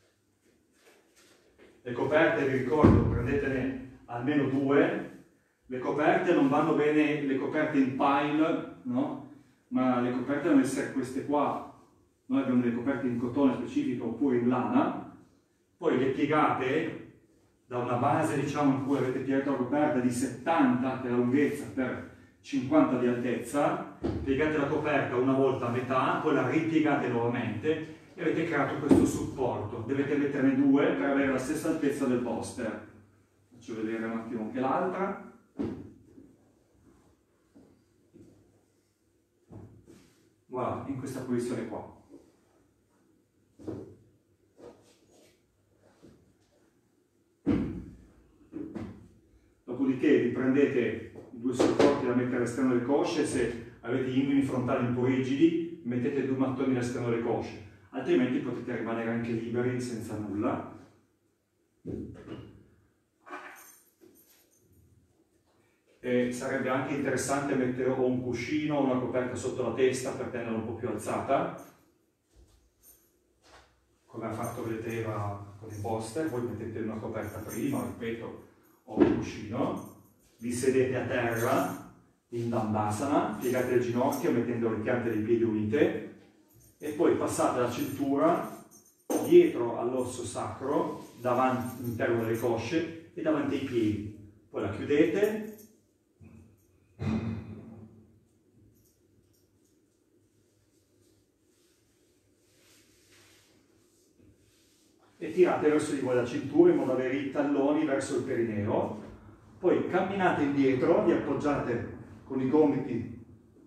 Le coperte, vi ricordo, prendetene almeno 2. Le coperte non vanno bene, le coperte in pile, no? Ma le coperte devono essere queste qua. Noi abbiamo delle coperte in cotone specifico oppure in lana. Poi le piegate da una base, diciamo, in cui avete piegato la coperta di 70 per la lunghezza per 50 di altezza. Piegate la coperta una volta a metà, poi la ripiegate nuovamente e avete creato questo supporto. Dovete metterne 2 per avere la stessa altezza del poster. Faccio vedere un attimo anche l'altra. Voilà, in questa posizione qua. Dopodiché vi prendete i 2 supporti da mettere all'esterno delle cosce, se avete gli inguini frontali un po' rigidi, mettete 2 mattoni all'esterno delle cosce, altrimenti potete rimanere anche liberi senza nulla. E sarebbe anche interessante mettere o un cuscino o una coperta sotto la testa per tenerla un po' più alzata, come ha fatto Vedeva con i poster. Voi mettete una coperta prima, ripeto, o un cuscino, vi sedete a terra in Dandasana, piegate le ginocchia mettendo le piante dei piedi unite e poi passate la cintura dietro all'osso sacro, davanti, all'interno delle cosce e davanti ai piedi. Poi la chiudete e tirate verso di voi la cintura in modo da avere i talloni verso il perineo. Poi camminate indietro, vi appoggiate con i gomiti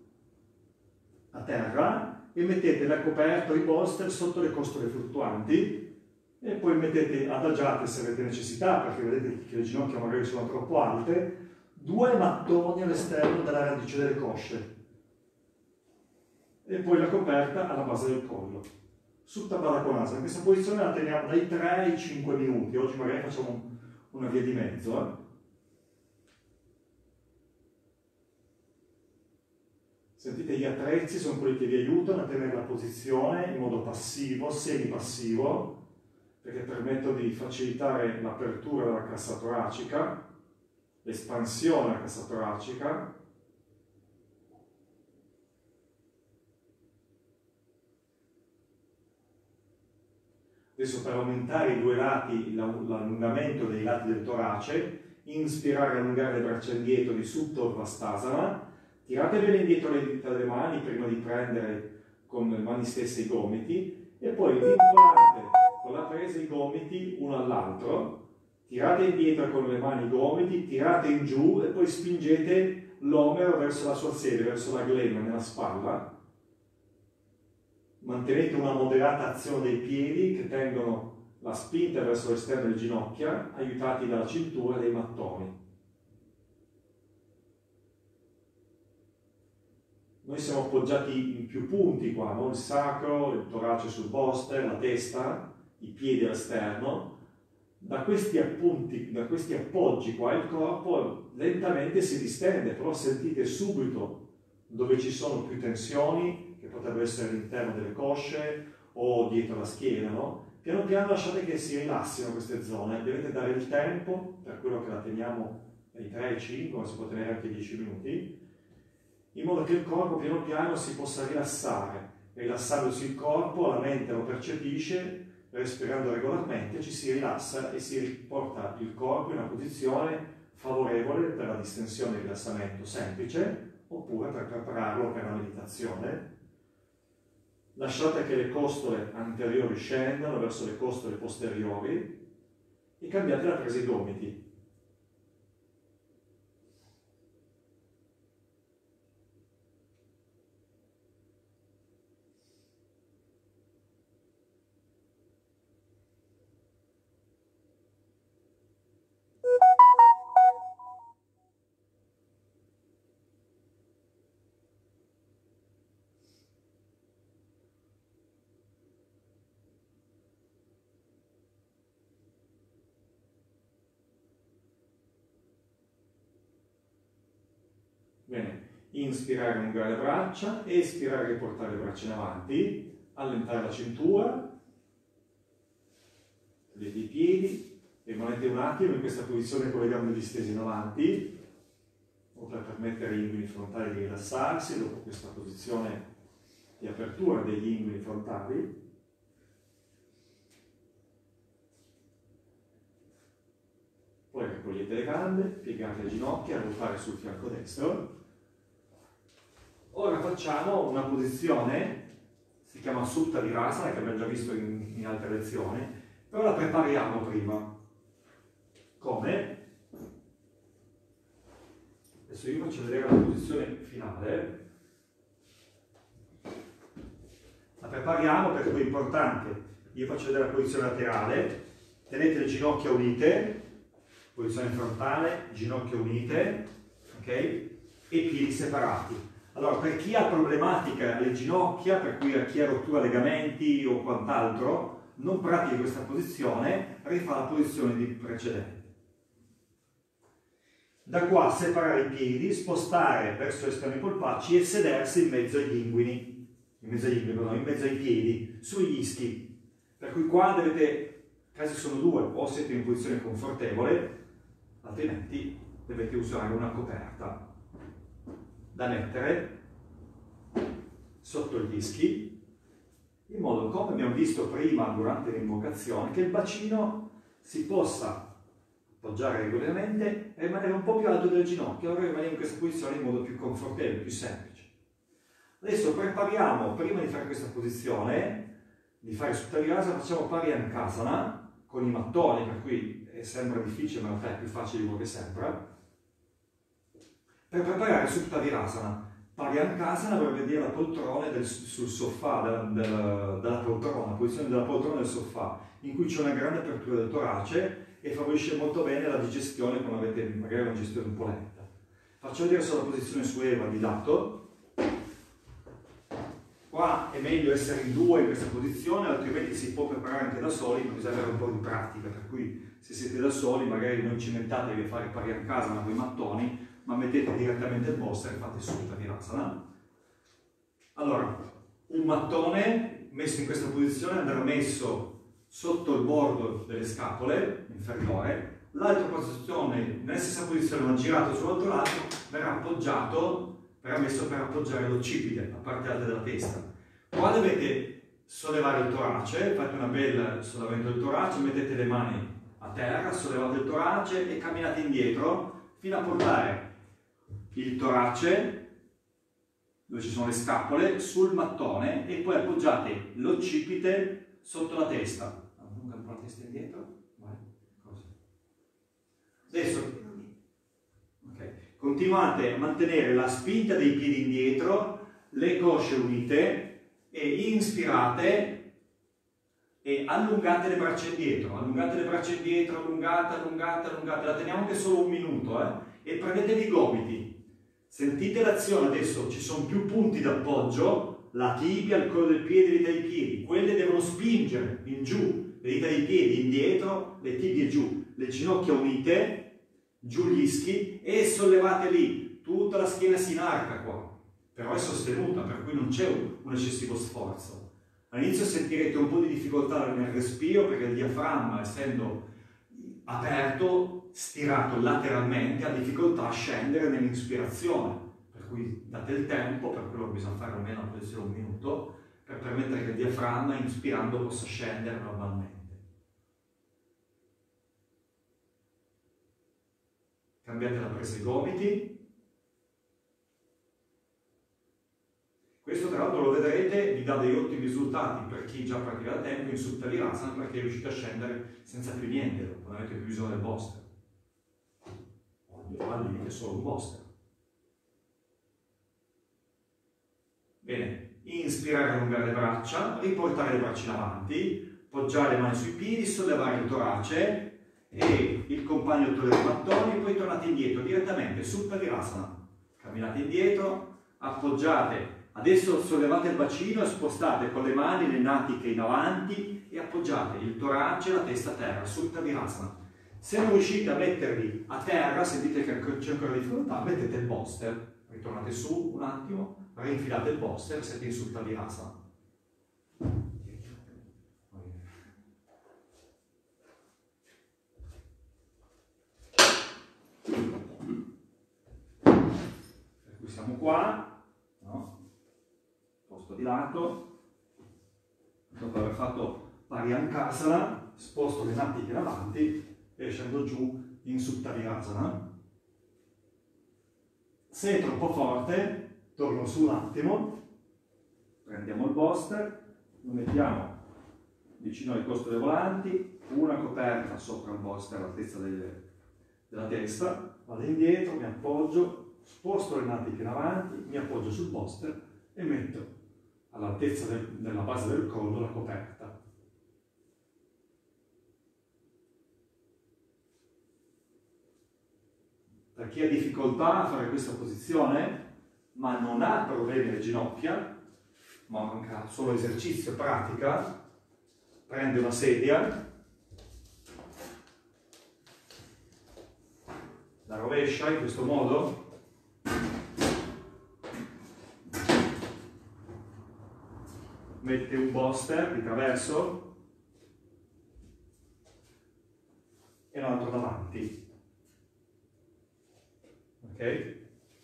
a terra e mettete la coperta o i poster sotto le costole fluttuanti e poi mettete, adagiate se avete necessità, perché vedete che le ginocchia magari sono troppo alte, 2 mattoni all'esterno della radice delle cosce e poi la coperta alla base del collo. Supta Baddha Konasana. Questa posizione la teniamo dai 3 ai 5 minuti, oggi magari facciamo una via di mezzo. Sentite, gli attrezzi sono quelli che vi aiutano a tenere la posizione in modo passivo, semi-passivo, perché permettono di facilitare l'apertura della cassa toracica, l'espansione della cassa toracica. Adesso per aumentare i 2 lati, l'allungamento dei lati del torace, inspirare e allungare le braccia indietro di Supta Utthasana. Tirate bene indietro le dita delle mani prima di prendere con le mani stesse i gomiti e poi vincolate con la presa i gomiti uno all'altro, tirate indietro con le mani i gomiti, tirate in giù e poi spingete l'omero verso la sua sede, verso la glenna nella spalla. Mantenete una moderata azione dei piedi che tengono la spinta verso l'esterno delle ginocchia, aiutati dalla cintura e dai mattoni. Noi siamo appoggiati in più punti qua, no? Il sacro, il torace sul poster, la testa, i piedi all'esterno. Da questi appunti, da questi appoggi qua, il corpo lentamente si distende, però sentite subito dove ci sono più tensioni, che potrebbero essere all'interno delle cosce o dietro la schiena, no? Piano piano lasciate che si rilassino queste zone, dovete dare il tempo, per quello che la teniamo ai 3 ai 5, ma si può tenere anche 10 minuti, in modo che il corpo piano piano si possa rilassare. Rilassandosi il corpo, la mente lo percepisce, respirando regolarmente ci si rilassa e si riporta il corpo in una posizione favorevole per la distensione e il rilassamento semplice, oppure per prepararlo per la meditazione. Lasciate che le costole anteriori scendano verso le costole posteriori e cambiate la presa ai gomiti. Bene, inspirare, allungare le braccia, espirare e portare le braccia in avanti, allentare la cintura, vedete i piedi, rimanete un attimo in questa posizione con le gambe distese in avanti, per permettere agli inguini frontali di rilassarsi dopo questa posizione di apertura degli inguini frontali. Poi raccogliete le gambe, piegate le ginocchia, ruotare sul fianco destro. Ora facciamo una posizione, si chiama Supta Virasana, che abbiamo già visto in altre lezioni, però la prepariamo prima. Come? Adesso io faccio vedere la posizione finale. La prepariamo perché è importante. Io faccio vedere la posizione laterale, tenete le ginocchia unite, posizione frontale, ginocchia unite, ok? E piedi separati. Allora, per chi ha problematica alle ginocchia, per cui chi ha rottura legamenti o quant'altro, non pratica questa posizione, rifà la posizione precedente. Da qua separare i piedi, spostare verso l'estremo i polpacci e sedersi in mezzo ai linguini, in mezzo ai piedi, sugli ischi. Per cui qua dovete, i casi sono due, o siete in posizione confortevole, altrimenti dovete usare una coperta da mettere sotto gli ischi, in modo, come abbiamo visto prima durante l'invocazione, che il bacino si possa appoggiare regolarmente e rimanere un po' più alto del ginocchio, allora rimaniamo in questa posizione in modo più confortevole, più semplice. Adesso prepariamo, prima di fare questa posizione, di fare Supta Virasana, facciamo Paryankasana con i mattoni, per cui sembra difficile, ma in realtà è più facile di quello che sembra. Per preparare Supta Virasana, Paryankasana vorrebbe dire la poltrona sul sofà, della poltrona, la posizione della poltrona del sofà, in cui c'è una grande apertura del torace e favorisce molto bene la digestione quando avete magari una digestione un po' lenta. Faccio vedere solo la posizione su Eva di lato. Qua è meglio essere in due in questa posizione, altrimenti si può preparare anche da soli, ma bisogna avere un po' di pratica, per cui se siete da soli magari non cimentatevi a fare Paryankasana con i mattoni, ma mettete direttamente il vostro e fate Supta Virasana. Allora, un mattone messo in questa posizione andrà messo sotto il bordo delle scapole inferiore, l'altra posizione, nella stessa posizione ma girato sull'altro lato, verrà appoggiato, verrà messo per appoggiare l'occipite, la parte alta della testa. Qua dovete sollevare il torace, fate una bella sollevamento del torace, mettete le mani a terra, sollevate il torace e camminate indietro fino a portare il torace, dove ci sono le scapole, sul mattone e poi appoggiate l'occipite sotto la testa. Allunga un po' la testa indietro. Vai. Così. Adesso continuate a mantenere la spinta dei piedi indietro, le cosce unite e inspirate e allungate le braccia indietro, allungate, la teniamo anche solo un minuto e prendetevi i gomiti. Sentite l'azione, adesso ci sono più punti d'appoggio, la tibia, il collo del piede, le dita dei piedi, quelle devono spingere in giù, le dita dei piedi indietro, le tibie giù, le ginocchia unite, giù gli ischi e sollevate lì, tutta la schiena si inarca qua, però è sostenuta, per cui non c'è un eccessivo sforzo. All'inizio sentirete un po' di difficoltà nel respiro perché il diaframma, essendo aperto, stirato lateralmente, ha difficoltà a scendere nell'inspirazione, per cui date il tempo, per quello che bisogna fare almeno una posizione un minuto, per permettere che il diaframma inspirando possa scendere normalmente. Cambiate la presa ai gomiti. Questo tra l'altro lo vedrete, vi dà degli ottimi risultati per chi già pratica da tempo in Supta Virasana, perché riuscite a scendere senza più niente, non avete più bisogno del Bosser. Al limite solo un Bosser. Bene, inspirare, allungare le braccia, riportare le braccia in avanti, poggiare le mani sui piedi, sollevare il torace e il compagno togliere i mattoni, poi tornate indietro direttamente, Supta Virasana. Camminate indietro, appoggiate. Adesso sollevate il bacino e spostate con le mani le natiche in avanti e appoggiate il torace e la testa a terra, Supta Virasana. Se non riuscite a metterli a terra, sentite che c'è ancora difficoltà, mettete il Bosser, ritornate su un attimo, rinfilate il Bosser, siete in Supta Virasana. Per cui siamo qua, no? Posto di lato, dopo aver fatto Paryankasana, sposto le natiche in avanti e scendo giù in Supta Virasana. Se è troppo forte, torno su un attimo, prendiamo il Bosser, lo mettiamo vicino al costo dei volanti, una coperta sopra il Bosser all'altezza della testa, vado indietro, mi appoggio, sposto le natiche in avanti, mi appoggio sul Bosser e metto all'altezza della base del collo la coperta. Per chi ha difficoltà a fare questa posizione, ma non ha problemi alle ginocchia, ma manca solo esercizio, pratica, prende una sedia, la rovescia in questo modo, mette un Boster di traverso e un altro davanti, ok?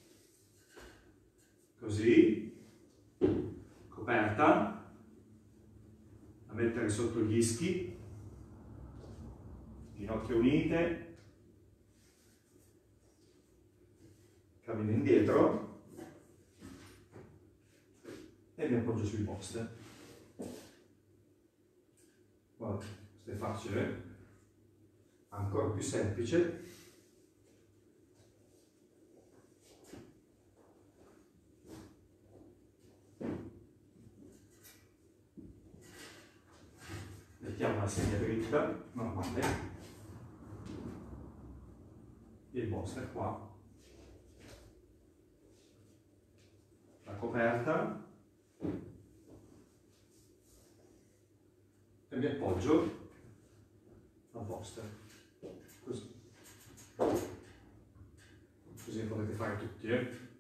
Così, coperta, a mettere sotto gli ischi, ginocchia unite, cammino indietro e mi appoggio sui Boster. Guarda, questo è facile, ancora più semplice. Mettiamo una sedia dritta, normale, e il Boster qua. La coperta e mi appoggio al Boster, così. Così potete fare tutti,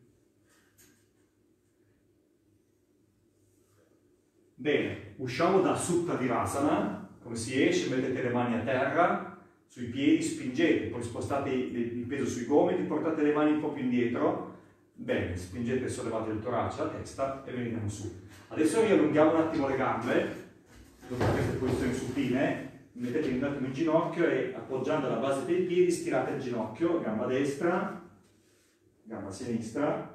Bene, usciamo da Supta Virasana. Come si esce? Mettete le mani a terra, sui piedi, spingete, poi spostate il peso sui gomiti, portate le mani un po' più indietro. Bene, spingete e sollevate il torace, la testa e veniamo su. Adesso riallunghiamo un attimo le gambe, dopo queste posizioni supine, mettete un attimo in ginocchio e appoggiando la base dei piedi stirate il ginocchio, gamba destra, gamba sinistra.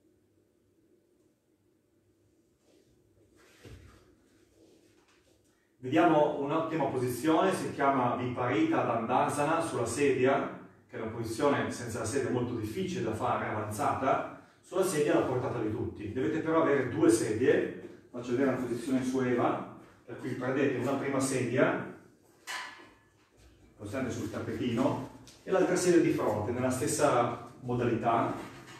Vediamo un'ottima posizione, si chiama Viparita Dandasana sulla sedia, che è una posizione senza la sedia molto difficile da fare, avanzata. Sulla sedia alla portata di tutti. Dovete però avere due sedie. Faccio vedere una posizione su Eva, per cui prendete una prima sedia, postate sul tappetino, e l'altra sedia di fronte, nella stessa modalità.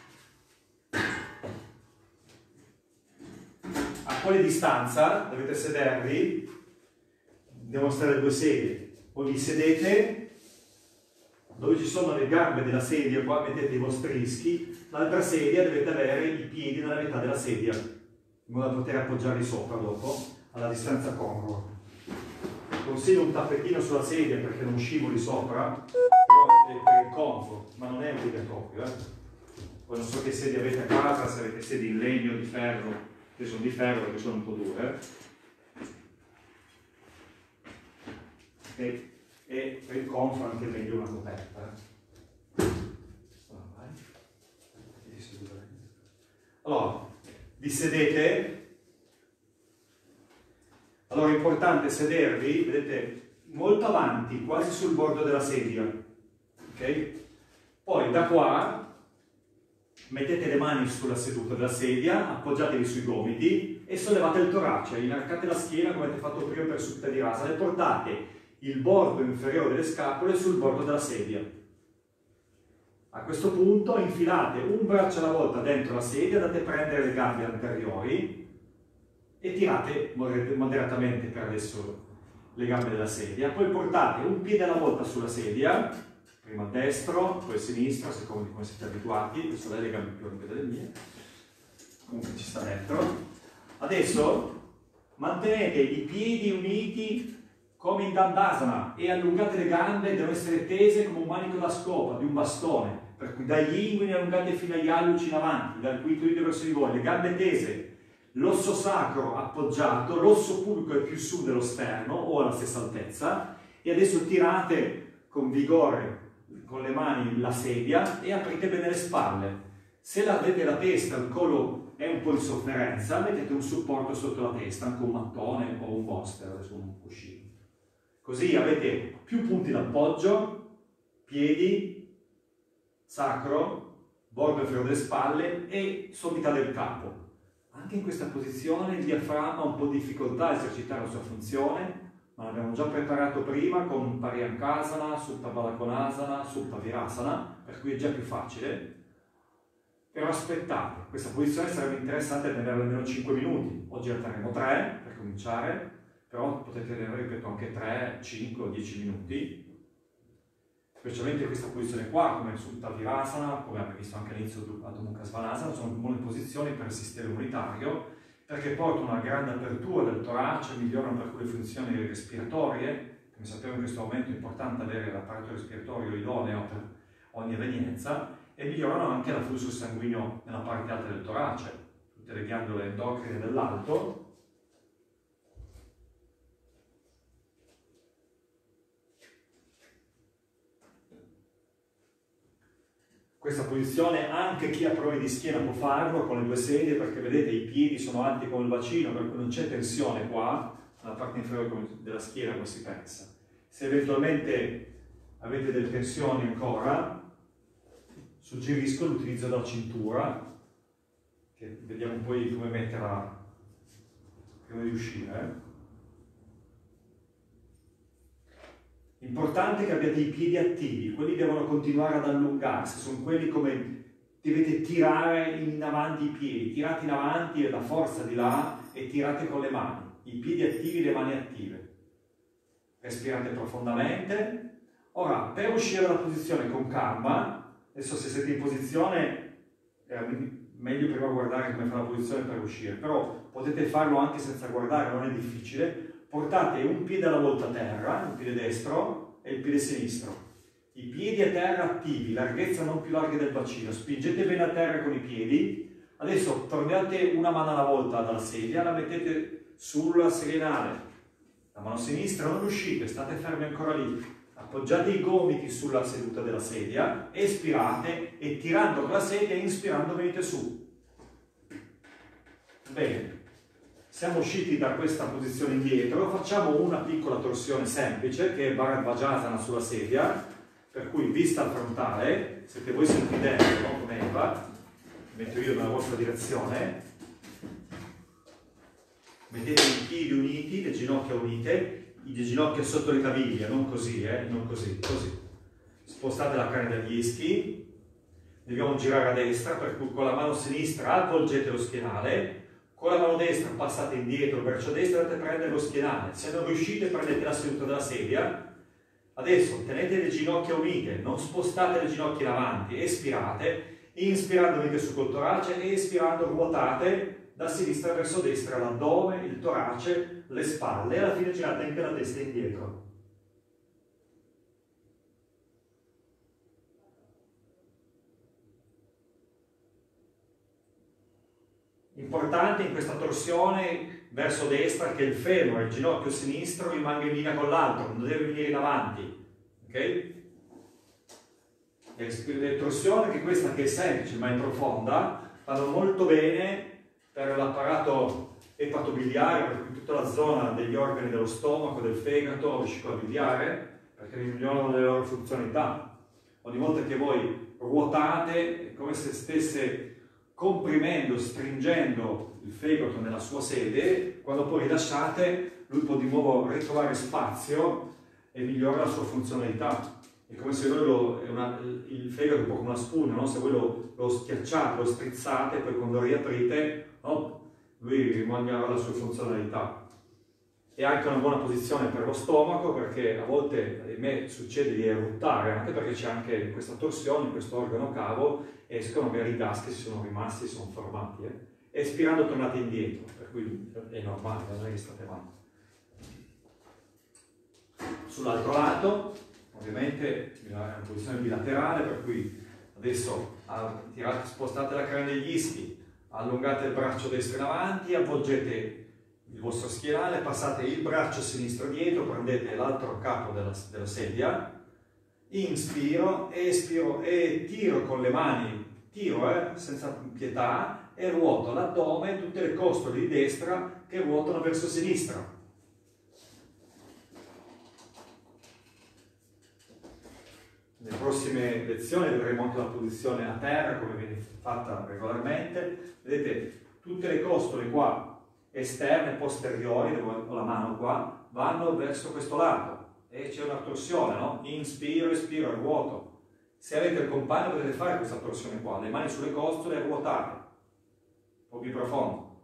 A quale distanza dovete sedervi? Devono stare due sedie, poi vi sedete dove ci sono le gambe della sedia, qua mettete i vostri ischi, l'altra sedia dovete avere i piedi nella metà della sedia, in modo da poter appoggiarli sopra dopo, alla distanza congrua. Consiglio un tappetino sulla sedia perché non scivoli sopra, però è per il comfort, ma non è obbligatorio. Poi non so che sedie avete a casa, se avete sedie in legno, di ferro, che sono di ferro perché sono un po' dure. Okay. E per il comfort anche meglio una coperta. Allora, vi sedete. Allora è importante sedervi, vedete, molto avanti, quasi sul bordo della sedia. Ok? Poi da qua mettete le mani sulla seduta della sedia, appoggiatevi sui gomiti e sollevate il torace, inarcate la schiena come avete fatto prima per Supta Virasana e portate il bordo inferiore delle scapole sul bordo della sedia. A questo punto infilate un braccio alla volta dentro la sedia, date prendere le gambe anteriori e tirate moderatamente per adesso le gambe della sedia. Poi portate un piede alla volta sulla sedia, prima il destro, poi il sinistro, a seconda di come siete abituati. Adesso lei le gambe più lunghe delle mie, comunque ci sta dentro. Adesso mantenete i piedi uniti come in Dandasana e allungate le gambe, devono essere tese come un manico da scopa di un bastone, per cui dagli inguini allungate fino agli alluci in avanti, dal clitoride verso di voi, le gambe tese, l'osso sacro appoggiato, l'osso pubico è più su dello sterno o alla stessa altezza, e adesso tirate con vigore con le mani la sedia e aprite bene le spalle. Se avete la testa, il collo è un po' in sofferenza, mettete un supporto sotto la testa, anche un mattone o un Boster, adesso un cuscino. Così avete più punti d'appoggio, piedi, sacro, bordo inferiore delle spalle e sommità del capo. Anche in questa posizione il diaframma ha un po' di difficoltà a esercitare la sua funzione, ma l'abbiamo già preparato prima con Paryankasana, Supta Baddha Konasana, Supta Virasana, per cui è già più facile. Però aspettate, questa posizione sarebbe interessante tenerla almeno 5 minuti. Oggi alterneremo 3 per cominciare, però potete tenere, ripeto, anche 3, 5 o 10 minuti. specialmente questa posizione qua, come sul Virasana, come abbiamo visto anche all'inizio del Adho Mukha Svanasana, sono buone posizioni per il sistema immunitario, perché portano una grande apertura del torace, migliorano per cui le funzioni respiratorie. Come sappiamo in questo momento è importante avere l'apparato respiratorio idoneo per ogni evenienza, e migliorano anche l'afflusso sanguigno nella parte alta del torace, tutte le ghiandole endocrine dell'alto. Questa posizione anche chi ha problemi di schiena può farlo con le due sedie, perché vedete i piedi sono alti come il bacino, per cui non c'è tensione qua, nella parte inferiore della schiena come si pensa. Se eventualmente avete delle tensioni ancora, suggerisco l'utilizzo della cintura, che vediamo poi come metterla prima di uscire. Importante che abbiate i piedi attivi, quelli devono continuare ad allungarsi, sono quelli come dovete tirare in avanti i piedi, tirate in avanti la forza di là e tirate con le mani, i piedi attivi, le mani attive. Respirate profondamente. Ora, per uscire dalla posizione con calma, adesso se siete in posizione è meglio prima guardare come fa la posizione per uscire, però potete farlo anche senza guardare, non è difficile. Portate un piede alla volta a terra, il piede destro e il piede sinistro. I piedi a terra attivi, larghezza non più larga del bacino, spingete bene a terra con i piedi. Adesso tornate una mano alla volta dalla sedia, la mettete sulla schienale. La mano sinistra non uscite, state fermi ancora lì. Appoggiate i gomiti sulla seduta della sedia, espirate e tirando con la sedia, inspirando venite su. Bene. Siamo usciti da questa posizione indietro, facciamo una piccola torsione semplice che è Bharadvajasana sulla sedia, per cui vista al frontale, siete voi seduti dentro, no? Come Eva, metto io nella vostra direzione, mettete i piedi uniti, le ginocchia unite, le ginocchia sotto le caviglie, non così, non così, così. Spostate la carne dagli ischi, dobbiamo girare a destra, per cui con la mano sinistra avvolgete lo schienale, con la mano destra passate indietro, il braccio destro andate a prendere lo schienale. Se non riuscite prendete la seduta della sedia. Adesso tenete le ginocchia unite, non spostate le ginocchia in avanti, espirate, inspirando venite su col torace e espirando ruotate da sinistra verso destra l'addome, il torace, le spalle e alla fine girate anche la testa indietro. Importante in questa torsione verso destra che il femore, il ginocchio sinistro rimanga in linea con l'altro, non deve venire in avanti, ok? Le torsioni, che questa che è semplice ma è profonda, vanno molto bene per l'apparato epatobiliare, per cui tutta la zona degli organi dello stomaco, del fegato, vescicola biliare, perché migliorano le loro funzionalità. Ogni volta che voi ruotate è come se stesse comprimendo, stringendo il fegato nella sua sede. Quando poi rilasciate, lui può di nuovo ritrovare spazio e migliora la sua funzionalità. È come se voi il fegato è un po' come una spugna, no? Se voi lo schiacciate, lo strizzate, poi quando riaprite, no? Lui rimaniava la sua funzionalità. È anche una buona posizione per lo stomaco, perché a volte a me succede di eruttare, anche perché c'è anche questa torsione, in questo organo cavo, escono magari i gas che si sono rimasti, si sono formati. Espirando tornate indietro, per cui è normale, non è che state male. Sull'altro lato, ovviamente, è una posizione bilaterale, per cui adesso spostate la carne degli ischi, allungate il braccio destro in avanti, avvolgete il vostro schienale, passate il braccio sinistro dietro, prendete l'altro capo della sedia, inspiro, espiro e tiro con le mani, senza pietà, e ruoto l'addome, tutte le costole di destra che ruotano verso sinistra. Nelle prossime lezioni vedremo anche la posizione a terra, come viene fatta regolarmente. Vedete, tutte le costole qua, esterne, posteriori, dove ho la mano qua, vanno verso questo lato e c'è una torsione, no? Inspiro, espiro, ruoto. Se avete il compagno potete fare questa torsione qua, le mani sulle costole e ruotate, un po' più profondo.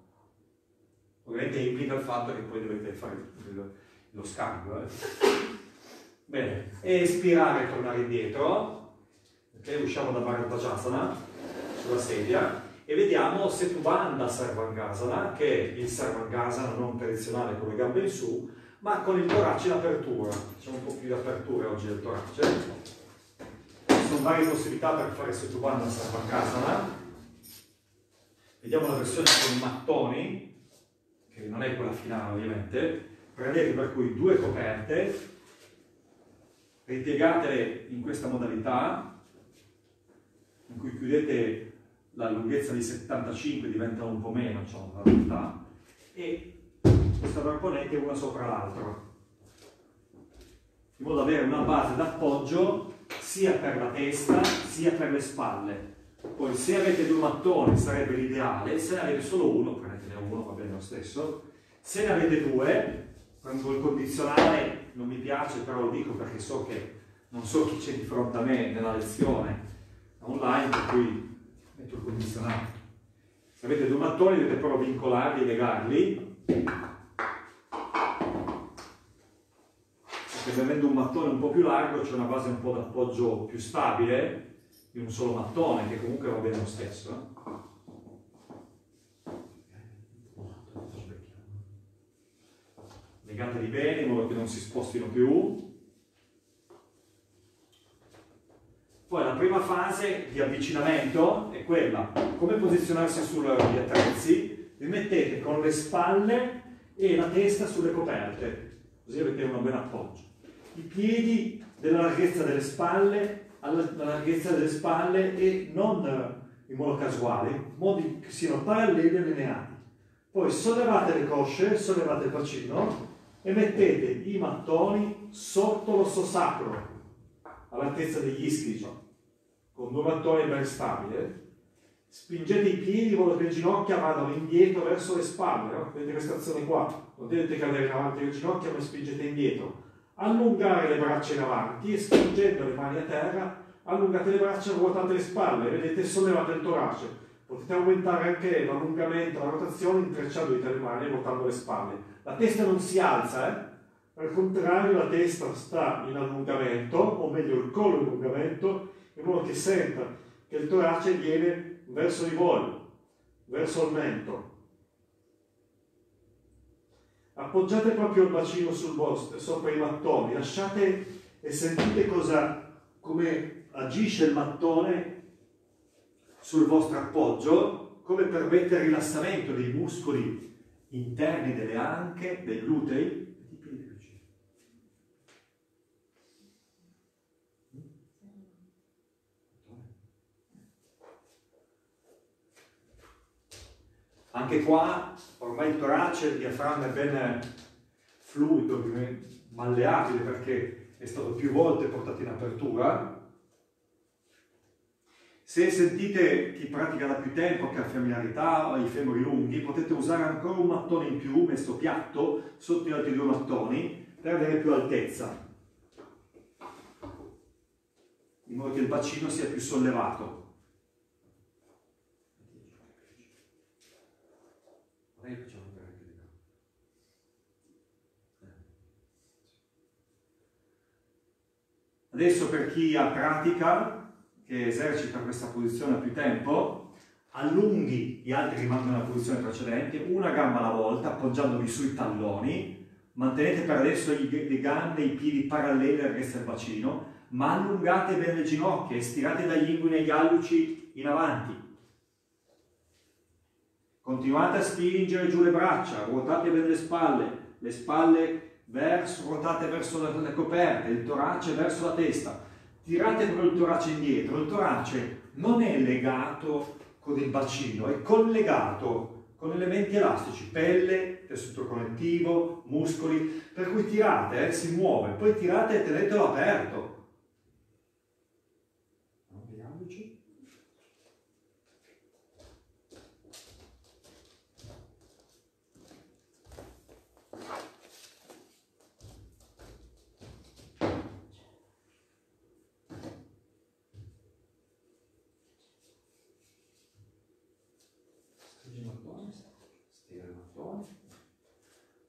Ovviamente implica il fatto che poi dovete fare lo scambio. Bene, espirare e tornare indietro. Ok, usciamo da Bharadvajasana sulla sedia e vediamo Setubandha Sarvangasana, che è il Sarvangasana non tradizionale con le gambe in su, ma con il torace in apertura. C'è un po' più di apertura oggi del torace. Ci sono varie possibilità per fare Setubandha Sarvangasana. Vediamo la versione con i mattoni, che non è quella finale ovviamente. Prendete per cui 2 coperte, ripiegatele in questa modalità, in cui chiudete la lunghezza di 75, diventano un po' meno, diciamo, la realtà, e sovrapponete una sopra l'altra, in modo da avere una base d'appoggio sia per la testa sia per le spalle. Poi se avete 2 mattoni sarebbe l'ideale, se ne avete solo uno, prendetene uno, va bene lo stesso. Se ne avete 2, prendo il condizionale, non mi piace, però lo dico perché so che non so chi c'è di fronte a me nella lezione online, per cui metto il condizionale. Se avete 2 mattoni dovete però vincolarli e legarli, perché avendo un mattone un po' più largo c'è una base un po' d'appoggio più stabile di un solo mattone, che comunque va bene lo stesso. Legateli bene in modo che non si spostino più. Poi la prima fase di avvicinamento è quella, come posizionarsi sugli attrezzi. Vi mettete con le spalle e la testa sulle coperte, così avete un buon appoggio. I piedi della larghezza delle spalle, alla larghezza delle spalle e non in modo casuale, in modi che siano paralleli e allineati. Poi sollevate le cosce, sollevate il bacino e mettete i mattoni sotto l'osso sacro, all'altezza degli ischii, con 2 mattoni ben stabili. Spingete i piedi in modo che le ginocchia vadano indietro verso le spalle, no? Vedete questa azione qua, non dovete cadere in avanti le ginocchia, ma spingete indietro. Allungare le braccia in avanti e spingendo le mani a terra, allungate le braccia e ruotate le spalle, vedete, sollevate il torace. Potete aumentare anche l'allungamento, la rotazione intrecciando le mani e ruotando le spalle. La testa non si alza, Al contrario, la testa sta in allungamento, o meglio il collo in allungamento, in modo che senta che il torace viene verso di voi, verso il mento. Appoggiate proprio il bacino sul vostro, sopra i mattoni, lasciate e sentite come agisce il mattone sul vostro appoggio, come permette il rilassamento dei muscoli interni delle anche, dei glutei. Anche qua ormai il torace, il diaframma è ben fluido, ben malleabile perché è stato più volte portato in apertura. Se sentite chi pratica da più tempo, che ha familiarità o i femori lunghi, potete usare ancora un mattone in più, messo piatto, sotto gli altri 2 mattoni, per avere più altezza, in modo che il bacino sia più sollevato. Adesso per chi ha pratica, che esercita questa posizione a più tempo, allunghi gli altri rimangono nella posizione precedente, una gamba alla volta, appoggiandovi sui talloni, mantenete per adesso le gambe e i piedi paralleli al resto del bacino, ma allungate bene le ginocchia e stirate dagli inguini ai galluci in avanti. Continuate a spingere giù le braccia, ruotate bene le spalle ruotate verso le coperte, il torace verso la testa. Tirate però il torace indietro. Il torace non è legato con il bacino, è collegato con elementi elastici, pelle, tessuto connettivo, muscoli, per cui tirate, si muove, poi tirate e tenetelo aperto.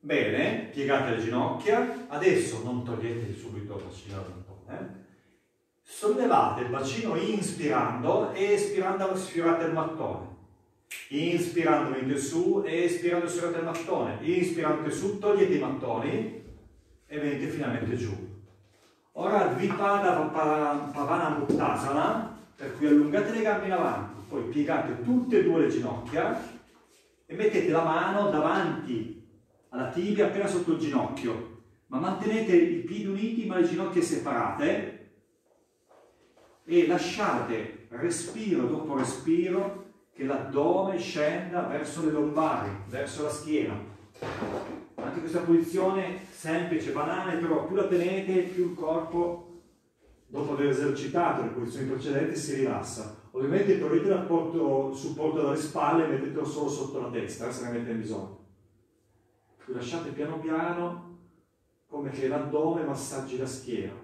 Bene, piegate le ginocchia, adesso non togliete subito il bacino dal mattone, sollevate il bacino inspirando e espirando sfiorate il mattone. Inspirando venite su e espirando sfiorate il mattone. Inspirando su, togliete i mattoni e venite finalmente giù. Ora Dvipada Pavana Muktasana, per cui allungate le gambe in avanti, poi piegate tutte e due le ginocchia e mettete la mano davanti alla tibia appena sotto il ginocchio, ma mantenete i piedi uniti ma le ginocchia separate e lasciate respiro dopo respiro che l'addome scenda verso le lombari, verso la schiena. Anche questa posizione semplice, banale, però più la tenete, più il corpo, dopo aver esercitato le posizioni precedenti, si rilassa. Ovviamente togliete il supporto dalle spalle e mettetelo solo sotto la testa, se ne avete bisogno. Poi lasciate piano piano come che l'addome massaggi la schiena.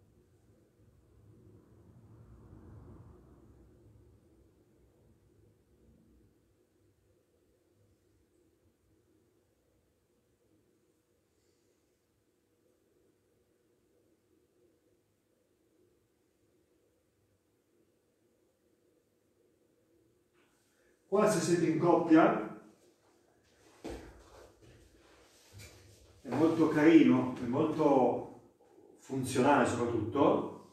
Qua se siete in coppia è molto carino, è molto funzionale soprattutto.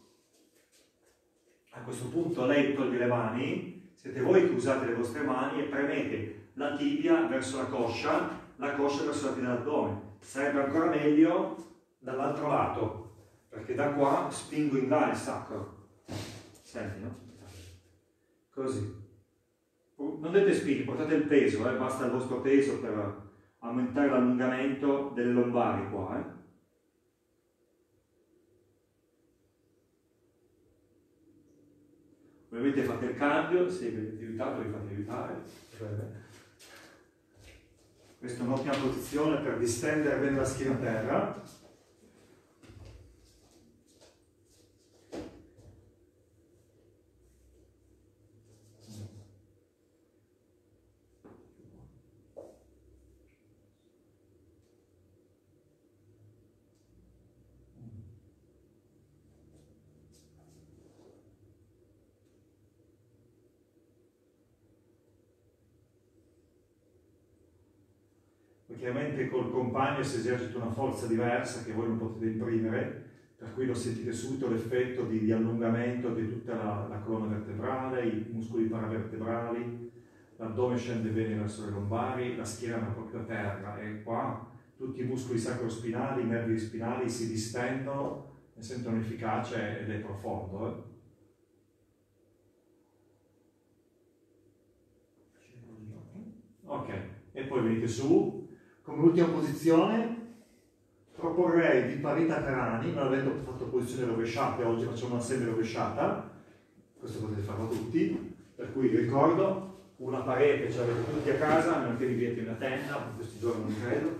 A questo punto lei toglie le mani, siete voi che usate le vostre mani e premete la tibia verso la coscia verso la fine dell'addome. Sarebbe ancora meglio dall'altro lato, perché da qua spingo in là il sacro. Senti, no? Così. Non dovete spingere, portate il peso, basta il vostro peso per aumentare l'allungamento delle lombari qua. Ovviamente fate il cambio, se vi avete aiutato vi fate aiutare. Questa è un'ottima posizione per distendere bene la schiena a terra. Chiaramente col compagno si esercita una forza diversa che voi non potete imprimere, per cui lo sentite subito l'effetto di allungamento di tutta la colonna vertebrale, i muscoli paravertebrali, l'addome scende bene verso le lombari, la schiena va proprio a terra e qua tutti i muscoli sacrospinali, i nervi spinali si distendono e sentono efficace ed è profondo. Ok, e poi venite su. Come ultima posizione proporrei Viparita Karani, non avendo fatto posizioni rovesciate, oggi facciamo una semi rovesciata, questo potete farlo tutti, per cui vi ricordo, una parete ce l'avete tutti a casa, a meno che viviate in una tenda, in questi giorni non credo.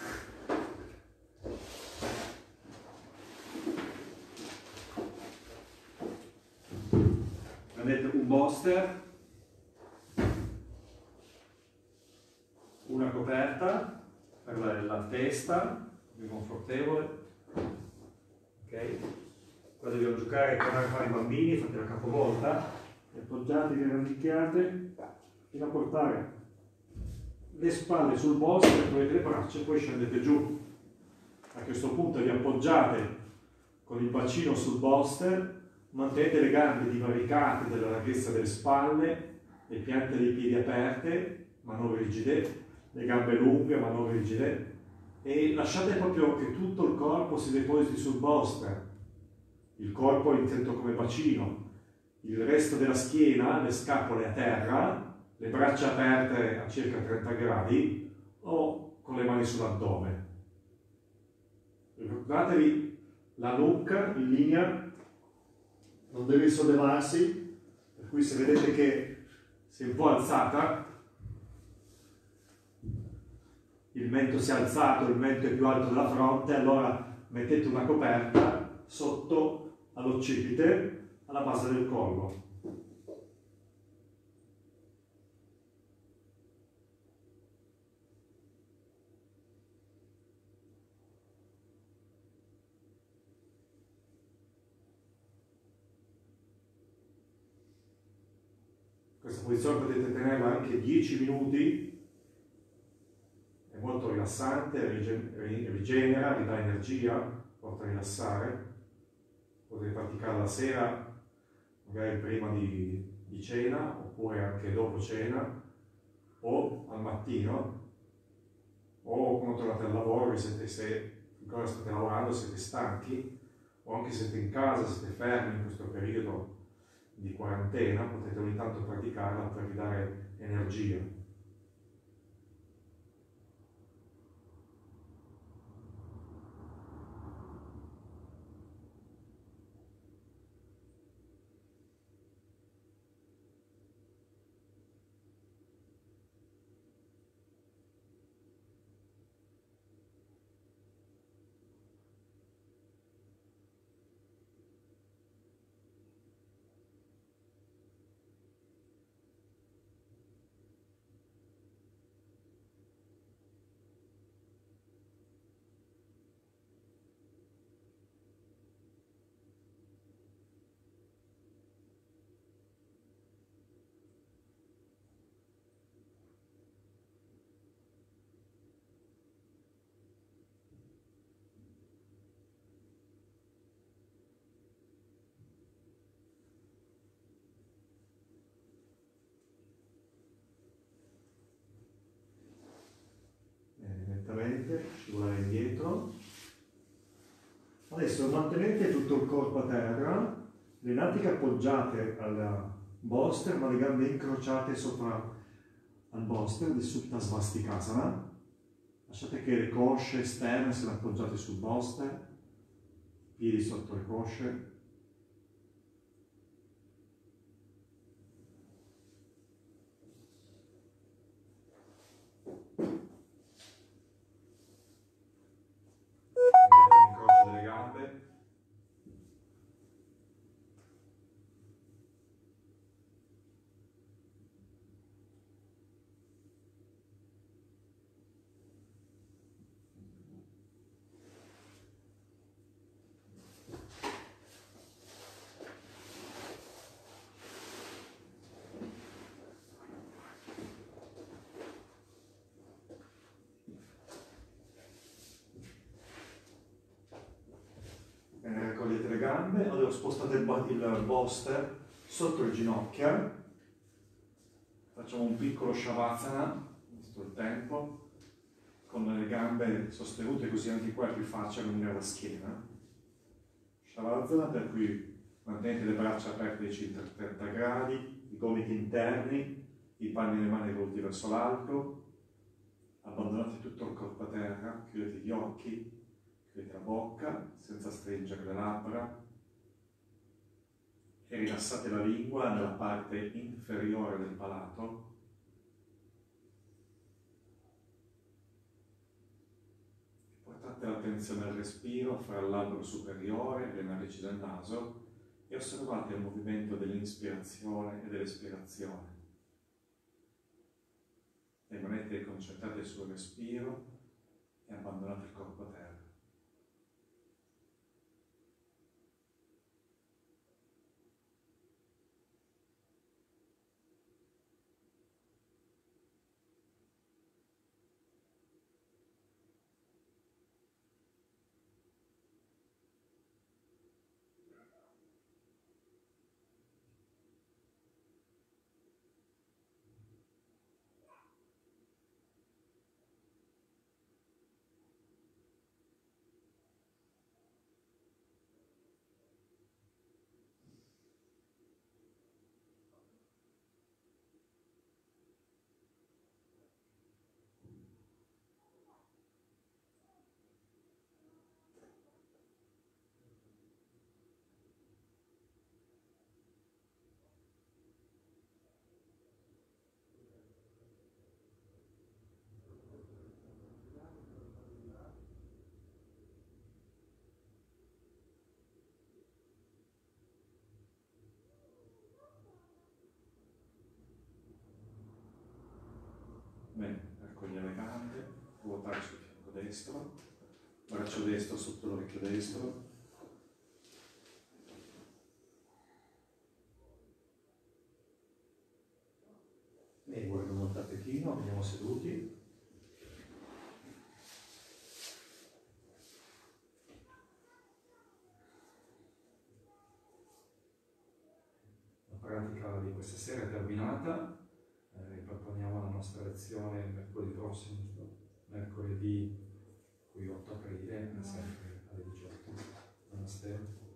Prendete un bolster, una coperta per la testa, più confortevole, ok? Qua dobbiamo giocare e tornare a fare i bambini, fate la capovolta, e appoggiatevi e rannicchiate fino a portare le spalle sul bolster, togliete le braccia e poi scendete giù. A questo punto vi appoggiate con il bacino sul bolster, mantenete le gambe divaricate della larghezza delle spalle, le piante dei piedi aperte, ma non rigide, le gambe lunghe ma non rigide, e lasciate proprio che tutto il corpo si depositi sul bolster, il corpo intento come bacino, il resto della schiena, le scapole a terra, le braccia aperte a circa 30 gradi o con le mani sull'addome. Ricordatevi la nuca in linea, non deve sollevarsi, per cui se vedete che si è un po' alzata, il mento si è alzato, il mento è più alto della fronte, allora mettete una coperta sotto all'occipite, alla base del collo. Questa posizione potete tenerla anche 10 minuti, è molto rilassante, rigenera, vi dà energia, porta a rilassare. Potete praticarla la sera, magari prima di cena, oppure anche dopo cena, o al mattino, o quando tornate al lavoro, se ancora state lavorando, siete stanchi, o anche se siete in casa, siete fermi in questo periodo di quarantena, potete ogni tanto praticarla per vi dare energia. Scivolare indietro. Adesso mantenete tutto il corpo a terra, le natiche appoggiate al bolster, ma le gambe incrociate sopra al bolster di Supta Svastikasana. Lasciate che le cosce esterne siano appoggiate sul bolster, piedi sotto le cosce. L'incrocio delle gambe. Raccogliete le gambe, allora spostate il bolster sotto le ginocchia, facciamo un piccolo Shavasana, visto il tempo, con le gambe sostenute, così anche qua è più facile allungare la schiena. Shavasana, per cui mantenete le braccia aperte ai circa 30 gradi, i gomiti interni, i palmi delle mani rivolti verso l'alto, abbandonate tutto il corpo a terra, chiudete gli occhi, chiudete la bocca senza stringere le labbra e rilassate la lingua nella parte inferiore del palato. Portate l'attenzione al respiro fra il labbro superiore e le narici del naso e osservate il movimento dell'inspirazione e dell'espirazione. Rimanete concentrati sul respiro e abbandonate il corpo a terra. Bene, raccoglie le gambe, ruotare sul fianco destro, braccio destro sotto l'orecchio destro. E guardiamo il tappetino, veniamo seduti. La pratica di questa sera è terminata. Riproponiamo la nostra lezione mercoledì prossimo, mercoledì 8 aprile, sempre alle 18. Namaste.